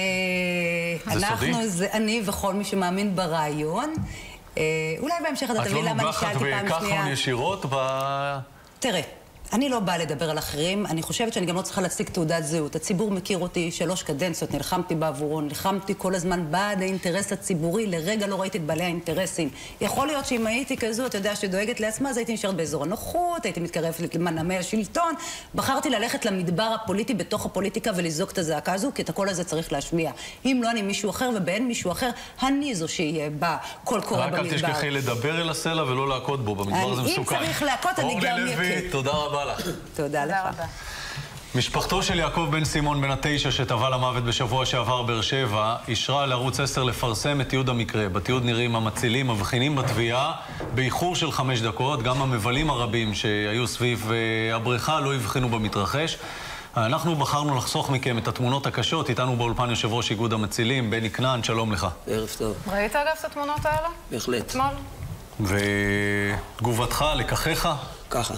Speaker 17: אנחנו זה אני וכל מי שמאמין ברעיון. אולי בהמשך אתה תבין למה אני שאלתי פעם שנייה.
Speaker 5: את לא נוגחת בכחלון ישירות
Speaker 17: תראה, אני לא באה לדבר על אחרים, אני חושבת שאני גם לא צריכה להציג תעודת זהות. הציבור מכיר אותי 3 קדנציות, נלחמתי בעבורו, נלחמתי כל הזמן בעד האינטרס הציבורי, לרגע לא ראיתי את בעלי האינטרסים. יכול להיות שאם הייתי כזו, אתה יודע, שדואגת לעצמה, אז הייתי נשארת באזור הנוחות, הייתי מתקרבת למנעמי השלטון, בחרתי ללכת למדבר הפוליטי בתוך הפוליטיקה ולזעוק את הזעקה הזו, כי את הקול הזה צריך להשמיע. אם לא אני מישהו אחר ובאין מישהו אחר, אני זו שיהיה בה קול קורא במדבר.
Speaker 5: רק אל תשכחי לדבר אל הסלע ולא להכות בו, במדבר זה מסוכן.
Speaker 17: אם צריך להכות, אני גם יקה.
Speaker 5: תודה רבה לך.
Speaker 17: תודה לך.
Speaker 5: משפחתו של יעקב בן סימון בן ה9 שטבע למוות בשבוע שעבר באר שבע אישרה לערוץ 10 לפרסם את תיעוד המקרה. בתיעוד נראים המצילים מבחינים בתביעה באיחור של 5 דקות. גם המבלים הרבים שהיו סביב הבריכה לא הבחינו במתרחש. אנחנו בחרנו לחסוך מכם את התמונות הקשות. איתנו באולפן יושב ראש איגוד המצילים בני כנען, שלום לך.
Speaker 18: ערב טוב.
Speaker 1: ראית אגב את התמונות האלה?
Speaker 18: בהחלט.
Speaker 1: אתמול?
Speaker 5: ותגובתך, לקחיך?
Speaker 18: ככה.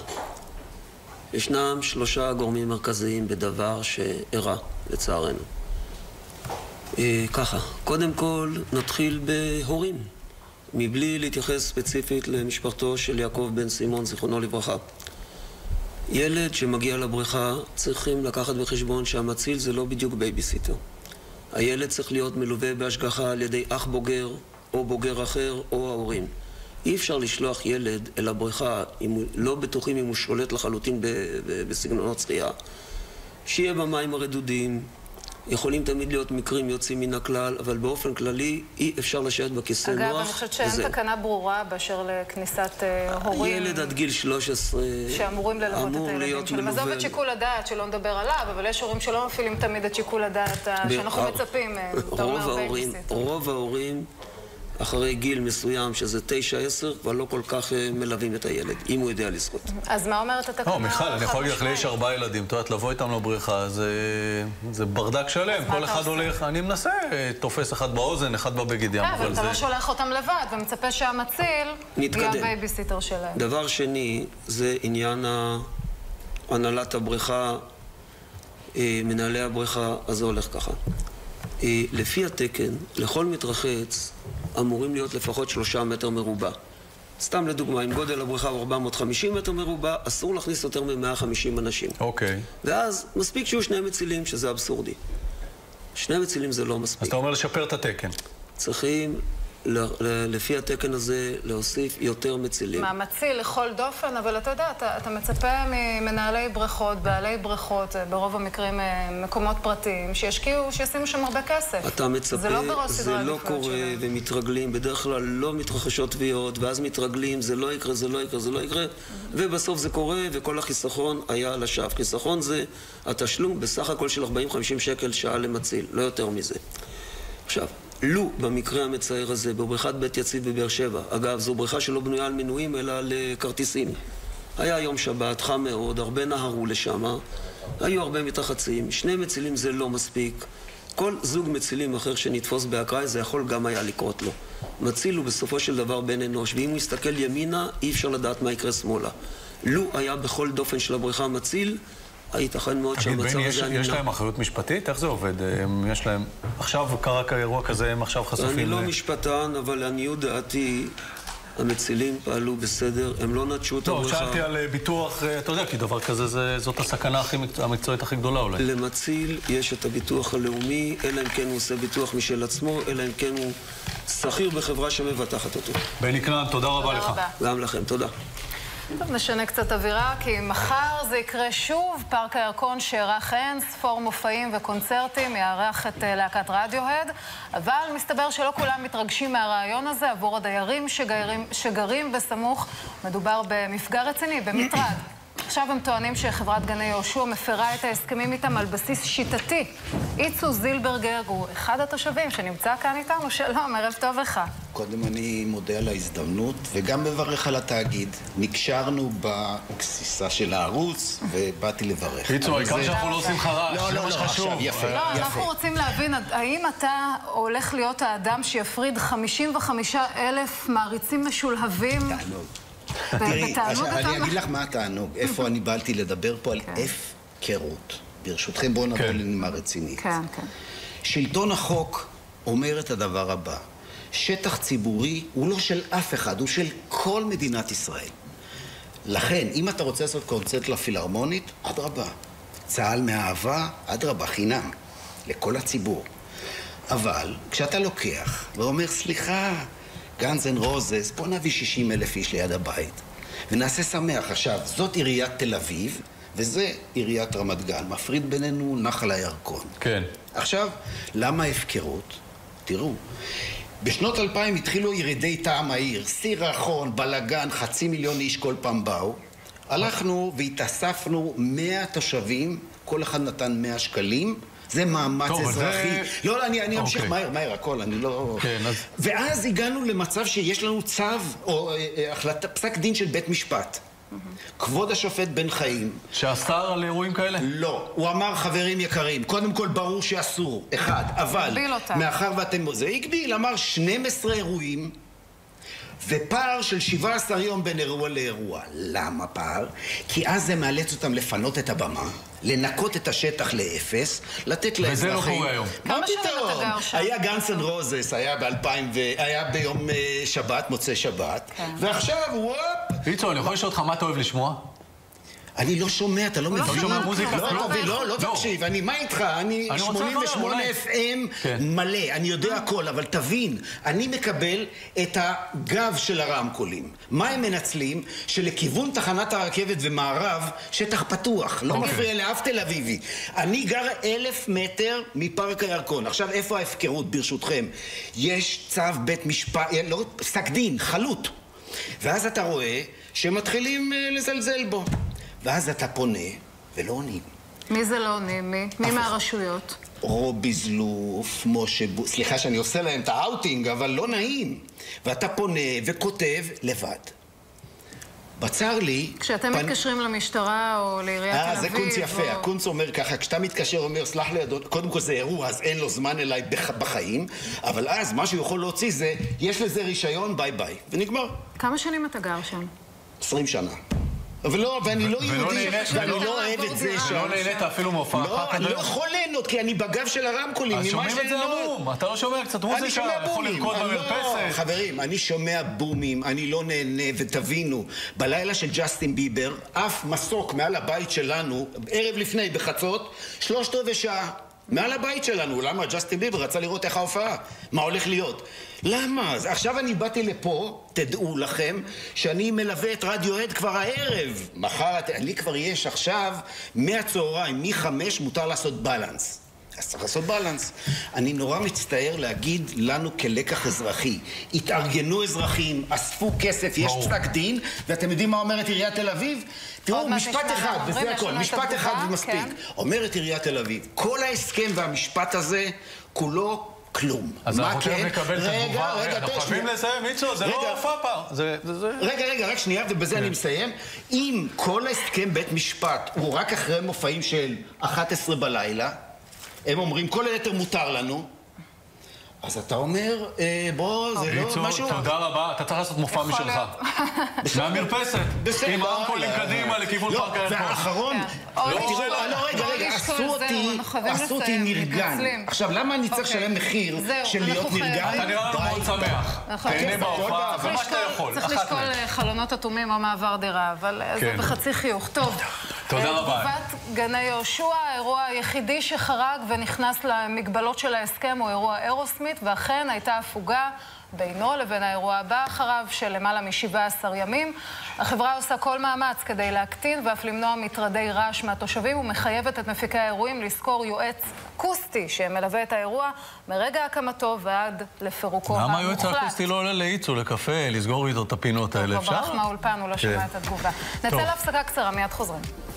Speaker 18: ישנם 3 גורמים מרכזיים בדבר שאירע, לצערנו. ככה, קודם כל נתחיל בהורים, מבלי להתייחס ספציפית למשפחתו של יעקב בן סימון, זיכרונו לברכה. ילד שמגיע לבריכה צריכים לקחת בחשבון שהמציל זה לא בדיוק בייביסיטר. הילד צריך להיות מלווה בהשגחה על ידי אח בוגר או בוגר אחר או ההורים. אי אפשר לשלוח ילד אל הבריכה אם לא בטוחים אם הוא שולט לחלוטין בסגנונות שחייה. שיהיה במים הרדודים, יכולים תמיד להיות מקרים יוצאים מן הכלל, אבל באופן כללי אי אפשר לשבת בכיסא נוח.
Speaker 1: אגב, אני חושבת שאין תקנה ברורה באשר לכניסת הורים.
Speaker 18: ילד עד גיל 13
Speaker 1: שאמורים ללוות את הילדים שלהם. עזוב את שיקול הדעת, שלא נדבר עליו, אבל יש הורים שלא מפעילים תמיד את שיקול הדעת שאנחנו מצפים.
Speaker 18: רוב ההורים, אחרי גיל מסוים, שזה 9-10, כבר לא כל כך מלווים את הילד, אם הוא יודע לזכות.
Speaker 1: אז מה אומרת התקנה?
Speaker 5: מיכל, אני יכול להגיד לך, יש 4 ילדים, אתה יודעת, לבוא איתם לבריכה, זה ברדק שלם, כל אחד הולך, אני מנסה, תופס אחד באוזן, אחד בבגד ים,
Speaker 1: אבל אתה לא שולח אותם לבד, ומצפה שהמציל יהיה בייביסיטר שלהם.
Speaker 18: דבר שני, זה עניין הנהלת הבריכה, מנהלי הבריכה, אז זה הולך ככה. לפי התקן, לכל מתרחץ אמורים להיות לפחות 3 מטר מרובע. סתם לדוגמה, אם גודל הבריכה הוא 450 מטר מרובע, אסור להכניס יותר מ-150 אנשים.
Speaker 5: אוקיי.
Speaker 18: ואז מספיק שיהיו 2 מצילים, שזה אבסורדי. 2 מצילים זה לא מספיק.
Speaker 5: אז אתה אומר לשפר את התקן.
Speaker 18: צריכים, לפי התקן הזה, להוסיף יותר מצילים.
Speaker 1: מה, מציל לכל דופן, אבל אתה יודע, אתה מצפה ממנהלי בריכות, בעלי בריכות, ברוב המקרים מקומות פרטיים, שישקיעו, שישימו שם הרבה כסף.
Speaker 18: אתה מצפה,
Speaker 1: זה לא בראש סדרי
Speaker 18: זה לא קורה, ומתרגלים, בדרך כלל לא מתרחשות תביעות, ואז מתרגלים, זה לא יקרה, זה לא יקרה, זה לא יקרה, ובסוף זה קורה, וכל החיסכון היה על השווא. חיסכון זה התשלום בסך הכל של 40-50 שקל שעה למציל, לא יותר מזה. עכשיו, לו במקרה המצער הזה, בבריכת בית יציב בבאר שבע, אגב, זו בריכה שלא בנויה על מנויים, אלא על כרטיסים. היה יום שבת, חם מאוד, הרבה נהרו לשם, היו הרבה מתרחצים, 2 מצילים זה לא מספיק. כל זוג מצילים אחר שנתפוס באקראי, זה יכול גם היה לקרות לו. מציל הוא בסופו של דבר בן אנוש, ואם הוא יסתכל ימינה, אי אפשר לדעת מה יקרה שמאלה. לו היה בכל דופן של הבריכה מציל, הייתכן מאוד שהמצב הזה נמנע.
Speaker 5: יש להם אחריות משפטית? איך זה עובד? יש להם... עכשיו קרה אירוע כזה, הם עכשיו חשופים...
Speaker 18: אני לא משפטן, אבל לעניות דעתי, המצילים פעלו בסדר, הם לא נטשו את הבריכה.
Speaker 5: שאלתי על ביטוח, אתה יודע, כי דבר כזה, זאת הסכנה המקצועית הכי גדולה אולי.
Speaker 18: למציל יש את הביטוח הלאומי, אלא אם כן הוא עושה ביטוח משל עצמו, אלא אם כן הוא שכיר בחברה שמבטחת אותו.
Speaker 5: בני כנען, תודה רבה לך.
Speaker 18: גם לכם, תודה.
Speaker 1: טוב, נשנה קצת אווירה, כי מחר זה יקרה שוב. פארק הירקון שערך אין ספור מופעים וקונצרטים, יערך את להקת רדיוהד, אבל מסתבר שלא כולם מתרגשים מהרעיון הזה. עבור הדיירים שגרים בסמוך, מדובר במפגע רציני, במטרד. עכשיו הם טוענים שחברת גני יהושע מפרה את ההסכמים איתם על בסיס שיטתי. איצו זילברגר הוא אחד התושבים שנמצא כאן איתנו. שלום, ערב טוב לך.
Speaker 19: קודם אני מודה על ההזדמנות וגם מברך על התאגיד. נקשרנו בגסיסה של הערוץ ובאתי לברך.
Speaker 5: איצו, העיקר שאנחנו לא עושים חרש,
Speaker 19: זה מה שחשוב. יפה,
Speaker 1: יפה. אנחנו רוצים להבין, האם אתה הולך להיות האדם שיפריד 55,000 מעריצים משולהבים?
Speaker 19: תענוג. תראי, אני אגיד לך מה התענוג, איפה אני באתי לדבר פה על הפקרות. ברשותכם בואו נבוא לנימה רצינית. שלטון החוק אומר את הדבר הבא, שטח ציבורי הוא לא של אף אחד, הוא של כל מדינת ישראל. לכן, אם אתה רוצה לעשות קונצרט לפילהרמונית, אדרבה. צהל מאהבה, אדרבה, חינם. לכל הציבור. אבל, כשאתה לוקח ואומר, סליחה, גאנז אנד רוזס, בוא נביא 60,000 איש ליד הבית ונעשה שמח. עכשיו, זאת עיריית תל אביב וזה עיריית רמת גן, מפריד בינינו נחל הירקון.
Speaker 5: כן.
Speaker 19: עכשיו, למה הפקרות? תראו, בשנות 2000 התחילו ירידי טעם העיר, סירחון, בלגן, 500,000 איש כל פעם באו. הלכנו והתאספנו 100 תושבים, כל אחד נתן 100 שקלים, זה מאמץ אזרחי. לא, אני אמשיך מהר, הכל, אני לא... ואז הגענו למצב שיש לנו צו, או פסק דין של בית משפט. כבוד השופט בן חיים.
Speaker 5: שאסר על אירועים כאלה?
Speaker 19: לא. הוא אמר, חברים יקרים, קודם כל ברור שאסור, אחד, אבל מאחר ואתם... זה הגביל, אמר 12 אירועים, ופער של 17 יום בין אירוע לאירוע. למה פער? כי אז זה מאלץ אותם לפנות את הבמה, לנקות את השטח לאפס, לתת לאזרחים...
Speaker 5: וזה לא קורה היום.
Speaker 1: כמה שנים אתה גר שם?
Speaker 19: היה גאנס אנד רוזס, היה ביום שבת, מוצאי שבת, ועכשיו, וופ!
Speaker 5: איצו, אני יכול לשאול אותך מה אתה אוהב לשמוע?
Speaker 19: אני לא שומע, אתה לא מבין.
Speaker 5: לא שומע מוזיקה?
Speaker 19: לא תקשיב, מה איתך? אני 88 FM מלא, אני יודע הכל, אבל תבין, אני מקבל את הגב של הרמקולים. מה הם מנצלים? שלכיוון תחנת הרכבת ומערב, שטח פתוח, לא מפריע לאף תל אביבי. אני גר 1,000 מטר מפארק הירקון. עכשיו, איפה ההפקרות, ברשותכם? יש צו בית משפט, לא, פסק דין, חלוט. ואז אתה רואה שמתחילים לזלזל בו. ואז אתה פונה, ולא עונים.
Speaker 1: מי זה לא עונים? מי מהרשויות?
Speaker 19: רובי זלוף, משה סליחה שאני עושה להם את האוטינג, אבל לא נעים. ואתה פונה וכותב לבד. בצר לי...
Speaker 1: כשאתם מתקשרים למשטרה או לעיריית תל אביב...
Speaker 19: זה קונץ יפה, הקונץ אומר ככה, כשאתה מתקשר אומר, סלח לי אדון, קודם כל זה אירוע, אז אין לו זמן אליי בחיים, אבל אז מה שהוא יכול להוציא זה, יש לזה רישיון, ביי ביי, ונגמר.
Speaker 1: כמה שנים אתה גר שם?
Speaker 19: 20 שנה. ואני לא יהודי, ואני לא אוהב את זה שם.
Speaker 5: ולא נהנית אפילו מופע אחת.
Speaker 19: אני לא יכול ליהנות, כי אני בגב של הרמקולים.
Speaker 5: אז שומעים את זה המום, אתה לא שומע קצת מוזיקה, יכול לרקוד במרפסת.
Speaker 19: חברים, אני שומע בומים, אני לא נהנה, ותבינו, בלילה של ג'סטין ביבר, אף מסוק מעל הבית שלנו, ערב לפני, בחצות, 3/4 שעה. מעל הבית שלנו. למה? ג'סטין ביבר רצה לראות איך ההופעה. מה הולך להיות? למה? עכשיו אני באתי לפה, תדעו לכם, שאני מלווה את רדיו-הד כבר הערב. מחר, לי כבר יש עכשיו, מהצהריים, מ-5 מותר לעשות בלנס. אז צריך לעשות בלנס. אני נורא מצטער להגיד לנו כלקח אזרחי. התארגנו אזרחים, אספו כסף, יש פסק דין, ואתם יודעים מה אומרת עיריית תל אביב? תראו, משפט אחד, וזה הכל, משפט אחד ומספיק. אומרת עיריית תל אביב, כל ההסכם והמשפט הזה, כולו כלום.
Speaker 5: אז אנחנו צריכים לקבל את התגובה. אנחנו חייבים לסיים, מיצו, זה לא הופעה פעם.
Speaker 19: רגע, רק שנייה, ובזה אני מסיים. אם כל ההסכם בית משפט הוא רק אחרי מופעים של 11 בלילה, הם אומרים, כל היתר מותר לנו, אז אתה אומר, בוא, זה לא משהו...
Speaker 5: תודה רבה, אתה צריך לעשות מופע משלך. מהמרפסת. עם הרמקולים קדימה לכיוון פארק הירקון.
Speaker 19: והאחרון, רגע, עשו אותי נרגן. עכשיו, למה אני צריך לשלם מחיר של להיות נרגן?
Speaker 5: אתה נראה לנו מאוד שמח. תהנה בהופעה, ומה שאתה יכול.
Speaker 1: צריך לשקול חלונות אטומים או מעבר דירה, אבל זה בחצי חיוך. טוב.
Speaker 5: תודה רבה.
Speaker 1: תגובת גני יהושע, האירוע היחידי שחרג ונכנס למגבלות של ההסכם הוא אירוע אירוסמית, ואכן הייתה הפוגה בינו לבין האירוע הבא אחריו של למעלה מ-17 ימים. החברה עושה כל מאמץ כדי להקטין ואף למנוע מטרדי רעש מהתושבים ומחייבת את מפיקי האירועים לזכור יועץ אקוסטי שמלווה את האירוע מרגע הקמתו ועד לפירוקו המוחלט.
Speaker 5: למה היועץ האקוסטי לא עולה לאיצו, לקפה, לסגור איתו את הפינות האלה? אפשר?
Speaker 1: ברח מהאולפן, הוא לא שמע את התגובה. נצא להפסקה קצרה, מיד חוזרים.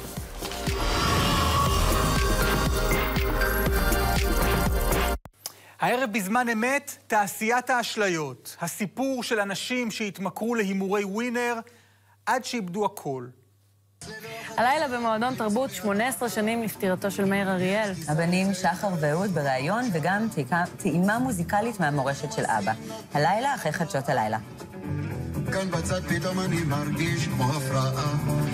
Speaker 20: הערב בזמן אמת, תעשיית האשליות. הסיפור של אנשים שהתמכרו להימורי ווינר עד שאיבדו הכל.
Speaker 12: הלילה במועדון תרבות 18 שנים לפטירתו של מאיר אריאל.
Speaker 13: הבנים שחר ואהוד בריאיון וגם טעימה מוזיקלית מהמורשת של אבא. הלילה אחרי חדשות הלילה.
Speaker 14: כאן בצד פתאום אני מרגיש כמו הפרעה.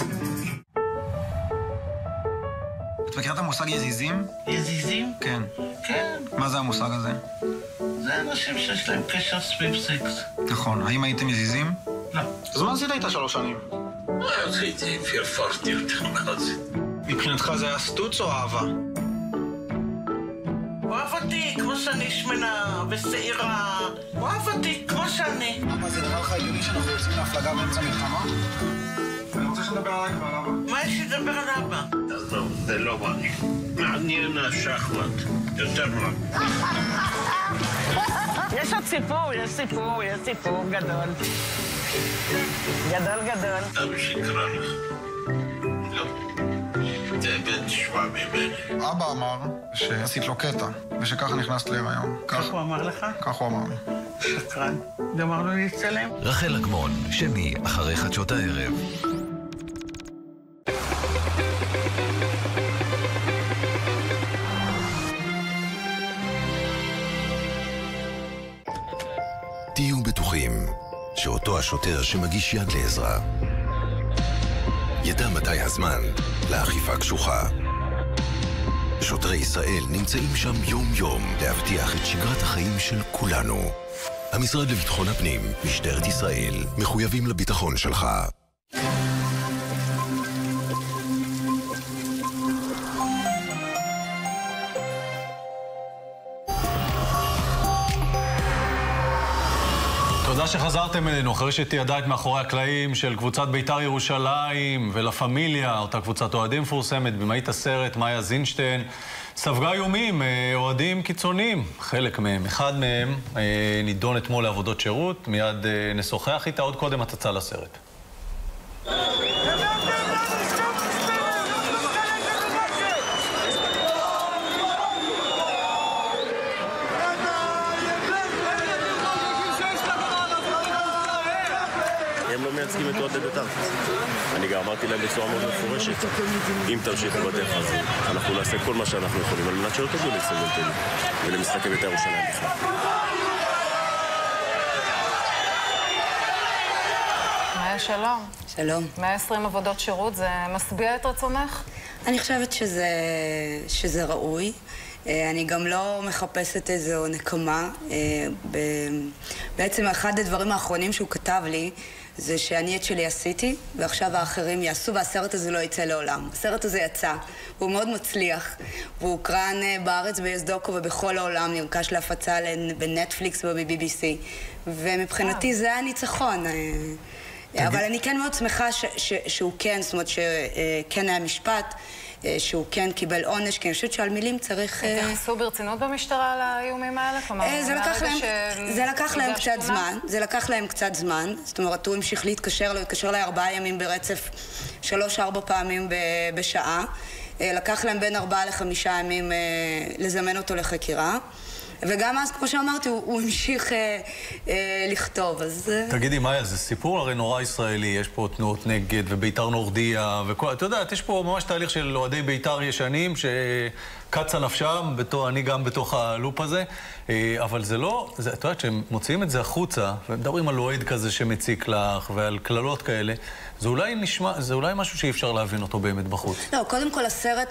Speaker 21: את מכירה את המושג יזיזים?
Speaker 22: יזיזים?
Speaker 21: כן.
Speaker 22: כן.
Speaker 21: מה זה המושג הזה?
Speaker 22: זה אנשים שיש להם קשר סביב סקס.
Speaker 21: נכון. האם הייתם יזיזים?
Speaker 22: לא.
Speaker 21: אז מה עשית איתה 3 שנים?
Speaker 22: מה עשיתי? פרפרתי אותך מאז.
Speaker 21: מבחינתך זה היה סטוץ או אהבה?
Speaker 22: הוא אהב אותי כמו שאני שמנה ושעירה. הוא אהב אותי כמו שאני.
Speaker 21: מה, זה נראה לך הגיוני שאנחנו יוצאים להפלגה באמצע מלחמה? אני רוצה שנדבר עליי כבר, אבא.
Speaker 22: מה יש לדבר על אבא? עזוב, זה לא מעניין. מעניין השחמט. יותר מה. יש עוד סיפור, יש סיפור גדול. גדול. אבא שקרא לך. לא. זה בן תשמע ממני.
Speaker 21: אבא אמר שעשית לו קטע, ושככה נכנסת להיריון.
Speaker 22: כך הוא אמר לך?
Speaker 21: כך הוא אמר לי.
Speaker 22: שקרן. גמרנו להצטלם.
Speaker 11: רחל אגמון, שני אחרי חדשות הערב. תהיו בטוחים שאותו השוטר שמגיש יד לעזרה ידע מתי הזמן לאכיפה קשוחה. שוטרי ישראל נמצאים שם יום-יום להבטיח את שגרת החיים של כולנו. המשרד לביטחון הפנים, משטרת ישראל, מחויבים לביטחון שלך.
Speaker 5: שחזרתם אלינו, אחרי שתיעדה את מאחורי הקלעים של קבוצת בית"ר ירושלים ולה פמיליה, אותה קבוצת אוהדים מפורסמת, במאית הסרט, מאיה זינשטיין, ספגה איומים, אוהדים קיצוניים, חלק מהם. אחד מהם נידון אתמול לעבודות שירות, מיד נשוחח איתה, עוד קודם הצצה לסרט.
Speaker 2: הם לא מייצגים את אוהדי בית"ר. אני גם אמרתי להם בצורה מאוד מפורשת, אם תמשיכו בדרך הזו, אנחנו נעשה כל מה שאנחנו יכולים על מנת שלא תגיעו לאצטדיון ולמשחקי בית"ר ירושלים בכלל.
Speaker 1: מאיה, שלום.
Speaker 3: שלום.
Speaker 1: 120 עבודות שירות, זה משביע את רצונך?
Speaker 3: אני חושבת שזה ראוי. אני גם לא מחפשת איזו נקמה. בעצם אחד הדברים האחרונים שהוא כתב לי זה שאני את שלי עשיתי, ועכשיו האחרים יעשו, והסרט הזה לא יצא לעולם. הסרט הזה יצא, הוא מאוד מצליח, והוא הוקרן בארץ ביסדוקו ובכל העולם, נרכש להפצה בנטפליקס וב-BBC, ומבחינתי זה היה ניצחון. אבל אני כן מאוד שמחה שהוא כן, זאת אומרת שכן היה משפט, שהוא כן קיבל עונש, כי אני חושבת שעל מילים צריך...
Speaker 1: התייחסו ברצינות במשטרה על האיומים האלה?
Speaker 3: זה לקח להם קצת זמן. זה לקח להם קצת זמן. זאת אומרת, הוא המשיך להתקשר, הוא התקשר לה 4 ימים ברצף, 3-4 פעמים בשעה. לקח להם בין 4 ל5 ימים לזמן אותו לחקירה. וגם אז, כמו שאמרתי, הוא המשיך לכתוב, אז...
Speaker 5: תגידי, מאיה, זה סיפור הרי נורא ישראלי, יש פה תנועות נגד ובית"ר נורדיה, וכל... אתה יודעת, יש פה ממש תהליך של אוהדי בית"ר ישנים, שקצה נפשם, אני גם בתוך הלופ הזה, אבל זה לא... אתה יודעת, שהם מוציאים את זה החוצה, ומדברים על אוהד כזה שמציק לך, ועל כללות כאלה, זה אולי משהו שאי אפשר להבין אותו באמת בחוץ.
Speaker 3: לא, קודם כל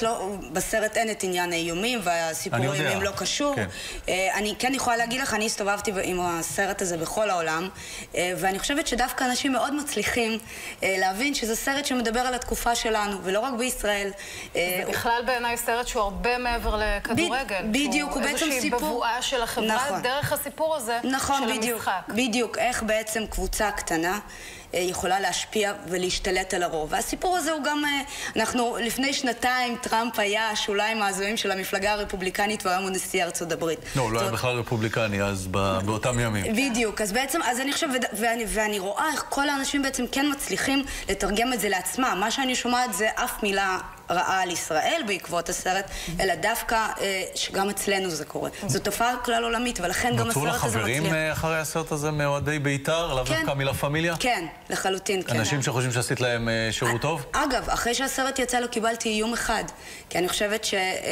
Speaker 3: בסרט אין את עניין האיומים, והסיפור האיומים לא קשור. אני כן יכולה להגיד לך, אני הסתובבתי עם הסרט הזה בכל העולם, ואני חושבת שדווקא אנשים מאוד מצליחים להבין שזה סרט שמדבר על התקופה שלנו, ולא רק בישראל.
Speaker 1: זה בכלל בעיניי סרט שהוא הרבה מעבר לכדורגל.
Speaker 3: בדיוק, הוא בעצם סיפור...
Speaker 1: איזושהי בבואה של החברה דרך הסיפור הזה של המשחק.
Speaker 3: בדיוק, איך בעצם קבוצה קטנה יכולה להשפיע ולהשתלט על הרוב. והסיפור הזה הוא גם, אנחנו לפני 2 טראמפ היה השוליים ההזויים של המפלגה הרפובליקנית והיום הוא נשיא ארצות הברית.
Speaker 5: לא, לא היה בכלל רפובליקני אז באותם ימים.
Speaker 3: בדיוק, אז בעצם, אז אני חושבת, ואני רואה איך כל האנשים בעצם כן מצליחים לתרגם את זה לעצמם. מה שאני שומעת זה אף מילה רעה על ישראל בעקבות הסרט, אלא דווקא שגם אצלנו זה קורה. זו תופעה כלל עולמית, ולכן גם הסרט הזה מצליח.
Speaker 5: נוצרו לחברים אחרי הסרט הזה מאוהדי בית"ר, לאו דווקא מלה פמיליה?
Speaker 3: כן, לחלוטין, כן.
Speaker 5: אנשים שחושבים שעשית להם שירות טוב?
Speaker 3: אגב, אחרי שהסרט יצא לא קיבלתי איום אחד, כי אני חושבת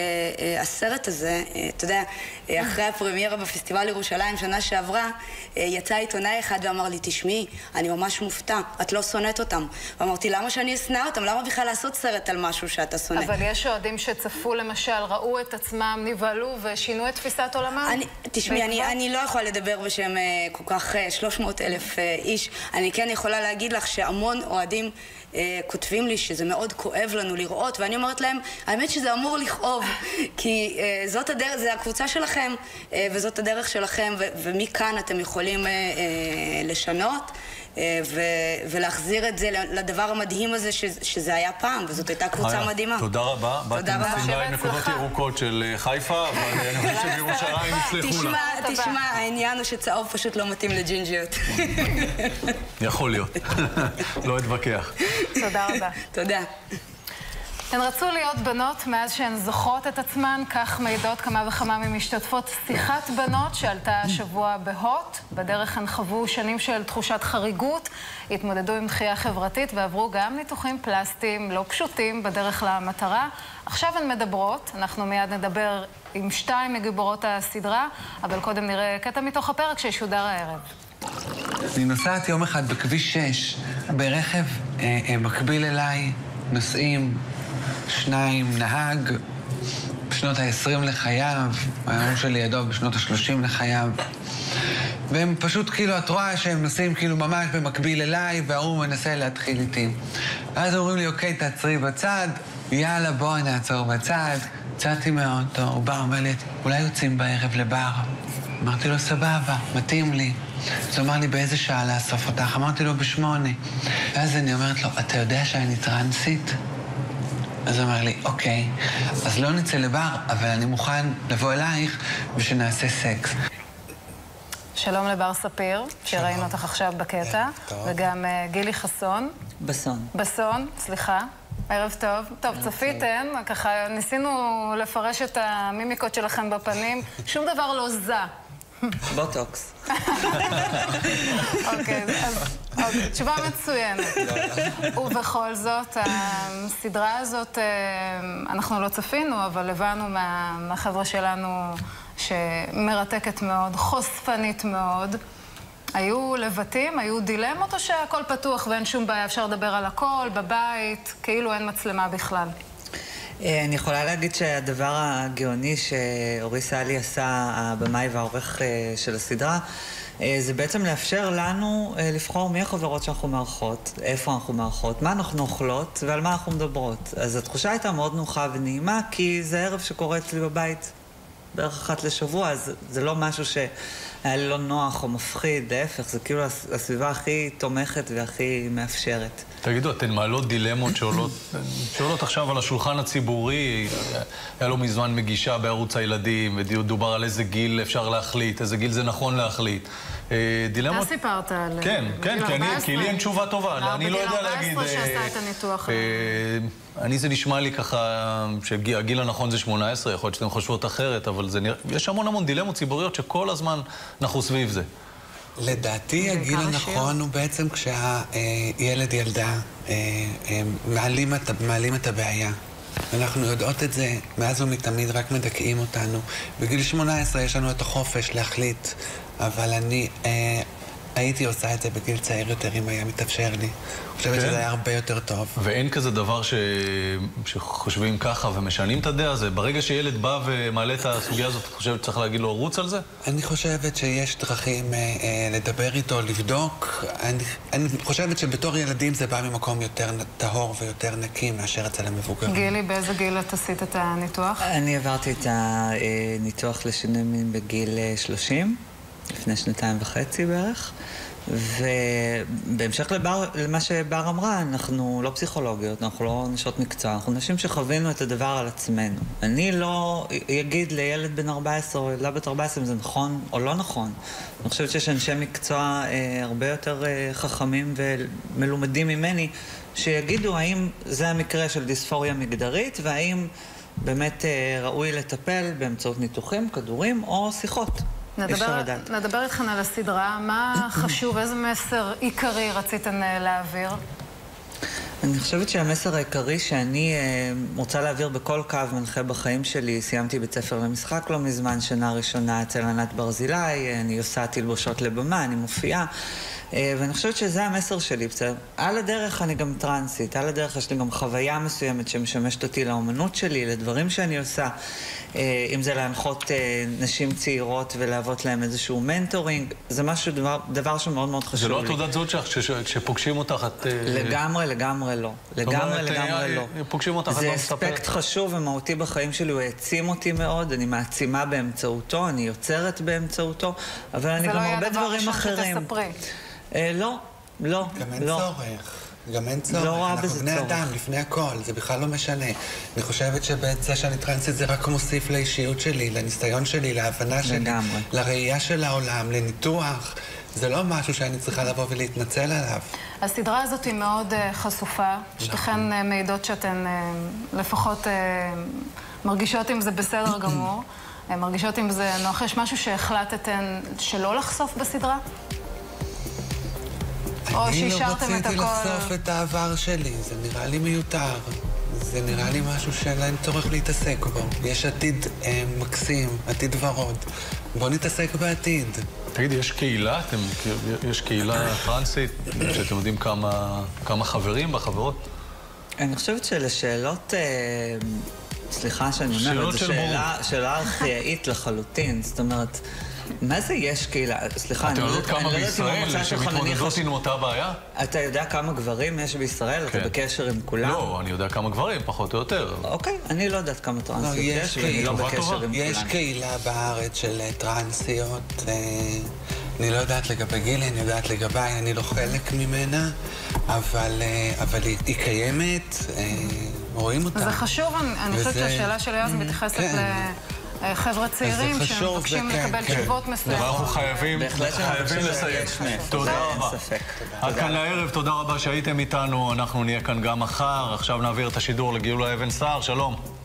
Speaker 3: שהסרט הזה, אתה יודע, אחרי הפרמיירה בפסטיבל ירושלים שנה שעברה, יצא עיתונאי אחד ואמר לי, תשמעי, אני ממש מופתע, את לא שונאת אותם. ואמרתי, למה שאני אשנא אותם? למה בכלל לעשות סרט על משהו שאתה שונא?
Speaker 1: אבל יש אוהדים שצפו למשל, ראו את עצמם, נבהלו ושינו את תפיסת עולמם?
Speaker 3: תשמעי, אני לא יכולה לדבר בשם כל כך 300,000 איש. אני כן יכולה להגיד לך שהמון אוהדים כותבים לי שזה מאוד כואב לנו לראות, ואני אומרת להם, האמת שזה אמור לכאוב, כי זאת הדרך, זה הקבוצה שלכם, וזאת הדרך שלכם, ומכאן אתם יכולים לשנות. ולהחזיר את זה לדבר המדהים הזה שזה היה פעם, וזאת הייתה קבוצה מדהימה.
Speaker 5: תודה רבה.
Speaker 3: תודה רבה.
Speaker 5: באתי עם נקודות ירוקות של חיפה, אבל אני חושב שבירושלים הצליחו לה.
Speaker 3: תשמע, העניין הוא שצהוב פשוט לא מתאים לג'ינג'יות.
Speaker 5: יכול להיות. לא אתווכח.
Speaker 1: תודה רבה.
Speaker 3: תודה.
Speaker 1: הן רצו להיות בנות מאז שהן זוכרות את עצמן, כך מעידות כמה וכמה ממשתתפות שיחת בנות שעלתה השבוע בהוט. בדרך הן חוו שנים של תחושת חריגות, התמודדו עם דחייה חברתית ועברו גם ניתוחים פלסטיים לא פשוטים בדרך למטרה. עכשיו הן מדברות, אנחנו מיד נדבר עם 2 מגיבורות הסדרה, אבל קודם נראה קטע מתוך הפרק שישודר הערב.
Speaker 23: אני נוסעת יום אחד בכביש 6, ברכב מקביל אליי, נוסעים 2, נהג, בשנות ה-20 לחייו, ההורים שלי ידוע בשנות ה-30 לחייו, והם פשוט כאילו, את רואה שהם נוסעים כאילו ממש במקביל אליי, וההוא מנסה להתחיל איתי. ואז אומרים לי, אוקיי, תעצרי בצד, יאללה, בואי נעצור בצד. יצאתי מהאוטו, הוא בא, אומר לי, אולי יוצאים בערב לבר. אמרתי לו, סבבה, מתאים לי. אז הוא אמר לי, באיזה שעה לאסוף אותך? אמרתי לו, ב8. ואז אני אומרת לו, אתה יודע שאני טרנסית? אז הוא אומר לי, אוקיי, אז לא נצא לבר, אבל אני מוכן לבוא אלייך ושנעשה סקס.
Speaker 1: שלום לבר ספיר, שראינו אותך עכשיו בקטע, וגם גילי חסון. בסון, סליחה. ערב טוב. טוב, צפיתן, ככה ניסינו לפרש את המימיקות שלכם בפנים, שום דבר לא זע.
Speaker 13: בוטוקס.
Speaker 1: אוקיי, תשובה מצוינת. ובכל זאת, הסדרה הזאת, אנחנו לא צפינו, אבל הבנו מהחבר'ה שלנו שמרתקת מאוד, חושפנית מאוד. היו לבטים, היו דילמות, או שהכל פתוח ואין שום בעיה, אפשר לדבר על הכל, בבית, כאילו אין מצלמה בכלל?
Speaker 4: אני יכולה להגיד שהדבר הגאוני שאורי סאלי עשה, הבמאי והעורך של הסדרה, זה בעצם לאפשר לנו לבחור מי החברות שאנחנו מארחות, איפה אנחנו מארחות, מה אנחנו אוכלות ועל מה אנחנו מדברות. אז התחושה הייתה מאוד נוחה ונעימה, כי זה ערב שקורה אצלי בבית בערך אחת לשבוע, אז זה לא משהו שהיה לי לא נוח או מפחיד, להפך, זה כאילו הסביבה הכי תומכת והכי מאפשרת.
Speaker 5: תגידו, אתן מעלות דילמות שעולות עכשיו על השולחן הציבורי, היה לו מזמן מגישה בערוץ הילדים, ודובר על איזה גיל אפשר להחליט, איזה גיל זה נכון להחליט. דילמות...
Speaker 1: אתה סיפרת על...
Speaker 5: כן, כי לי אין תשובה טובה, אני לא יודע להגיד...
Speaker 1: בגיל 14 שעשה את הניתוח.
Speaker 5: אני זה נשמע לי ככה, שהגיל הנכון זה 18, יכול להיות שאתם חושבות אחרת, אבל יש המון דילמות ציבוריות שכל הזמן אנחנו סביב זה.
Speaker 23: לדעתי הגיל הנכון הוא בעצם כשהילד ילדה מעלים את הבעיה. אנחנו יודעות את זה, מאז ומתמיד רק מדכאים אותנו. בגיל 18 יש לנו את החופש להחליט, אבל אני הייתי עושה את זה בגיל צעיר יותר אם היה מתאפשר לי. אני חושבת שזה היה הרבה יותר טוב.
Speaker 5: ואין כזה דבר שחושבים ככה ומשנים את הדעה הזה? ברגע שילד בא ומעלה את הסוגיה הזאת, את חושבת שצריך להגיד לו רוץ על זה?
Speaker 23: אני חושבת שיש דרכים לדבר איתו, לבדוק. אני חושבת שבתור ילדים זה בא ממקום יותר טהור ויותר נקי מאשר אצל המבוגרים.
Speaker 1: גילי, באיזה גיל את עשית את הניתוח?
Speaker 4: אני עברתי את הניתוח לשינוי מין בגיל 30, לפני 2.5 בערך. ובהמשך למה שבר אמרה, אנחנו לא פסיכולוגיות, אנחנו לא נשות מקצוע, אנחנו נשים שחווינו את הדבר על עצמנו. אני לא אגיד לילד בן 14 או ילדה בת 14 אם זה נכון או לא נכון. אני חושבת שיש אנשי מקצוע הרבה יותר חכמים ומלומדים ממני, שיגידו האם זה המקרה של דיספוריה מגדרית, והאם באמת ראוי לטפל באמצעות ניתוחים, כדורים או שיחות.
Speaker 1: נדבר איתכן על הסדרה. מה חשוב, איזה מסר עיקרי רציתן להעביר?
Speaker 4: אני חושבת שהמסר העיקרי שאני רוצה להעביר בכל קו מנחה בחיים שלי, סיימתי בית ספר למשחק לא מזמן, שנה ראשונה אצל ענת ברזילי, אני עושה תלבושות לבמה, אני מופיעה, ואני חושבת שזה המסר שלי, בסדר? על הדרך אני גם טרנסית, על הדרך יש לי גם חוויה מסוימת שמשמשת אותי לאומנות שלי, לדברים שאני עושה, אם זה להנחות נשים צעירות ולהוות להם איזשהו מנטורינג, זה משהו, דבר שמאוד מאוד חשוב לי.
Speaker 5: זה לא תעודת זהות שלך, כשפוגשים אותך את...
Speaker 4: לגמרי לא. לגמרי לא.
Speaker 5: פוגשים אותך,
Speaker 4: זה אספקט חשוב ומהותי בחיים שלי, הוא העצים אותי מאוד, אני מעצימה באמצעותו, אני יוצרת באמצעותו, אבל אני גם הרבה דברים אחרים.
Speaker 1: זה לא יהיה דבר שתספרי.
Speaker 4: לא.
Speaker 23: גם אין צורך, אנחנו בני אדם, לפני הכל, זה בכלל לא משנה. אני חושבת שבזה שאני טרנסית זה רק מוסיף לאישיות שלי, לניסיון שלי, להבנה שלי, לראייה של העולם, לניתוח. זה לא משהו שאני צריכה לבוא ולהתנצל עליו.
Speaker 1: הסדרה הזאת היא מאוד חשופה, שתכן מעידות שאתן לפחות מרגישות אם זה בסדר גמור, מרגישות אם זה נוח. יש משהו שהחלטתן שלא לחשוף בסדרה?
Speaker 23: אני לא רציתי לחשוף את העבר שלי, זה נראה לי מיותר. זה נראה לי משהו שאין צורך להתעסק בו. יש עתיד מקסים, עתיד ורוד. בואו נתעסק בעתיד.
Speaker 5: תגידי, יש קהילה? יש קהילה טרנסית שאתם יודעים כמה חברים בחברות?
Speaker 4: אני חושבת שלשאלות... סליחה שאני אומרת, זו שאלה ארכאית לחלוטין. זאת אומרת... מה זה יש קהילה? סליחה,
Speaker 5: אני לא יודעת כמה בישראל שמתמודדות עם אותה בעיה?
Speaker 4: אתה יודע כמה גברים יש בישראל? אתה בקשר עם כולם?
Speaker 5: לא, אני יודע כמה גברים, פחות או יותר.
Speaker 4: אוקיי, אני לא יודעת כמה טרנסיות יש, ואני לא בקשר עם כולם.
Speaker 23: יש קהילה בארץ של טרנסיות, אני לא יודעת לגבי גילי, אני יודעת לגביי, אני לא חלק ממנה, אבל היא קיימת, רואים אותה.
Speaker 1: זה חשוב, אני חושבת שהשאלה של יאז מתייחסת לחבר'ה צעירים שמבקשים לקבל תשובות מסוימות.
Speaker 5: אנחנו חייבים לסיים. תודה רבה. עד כאן לערב, תודה רבה שהייתם איתנו, אנחנו נהיה כאן גם מחר. עכשיו נעביר את השידור לגאולה אבן סער, שלום.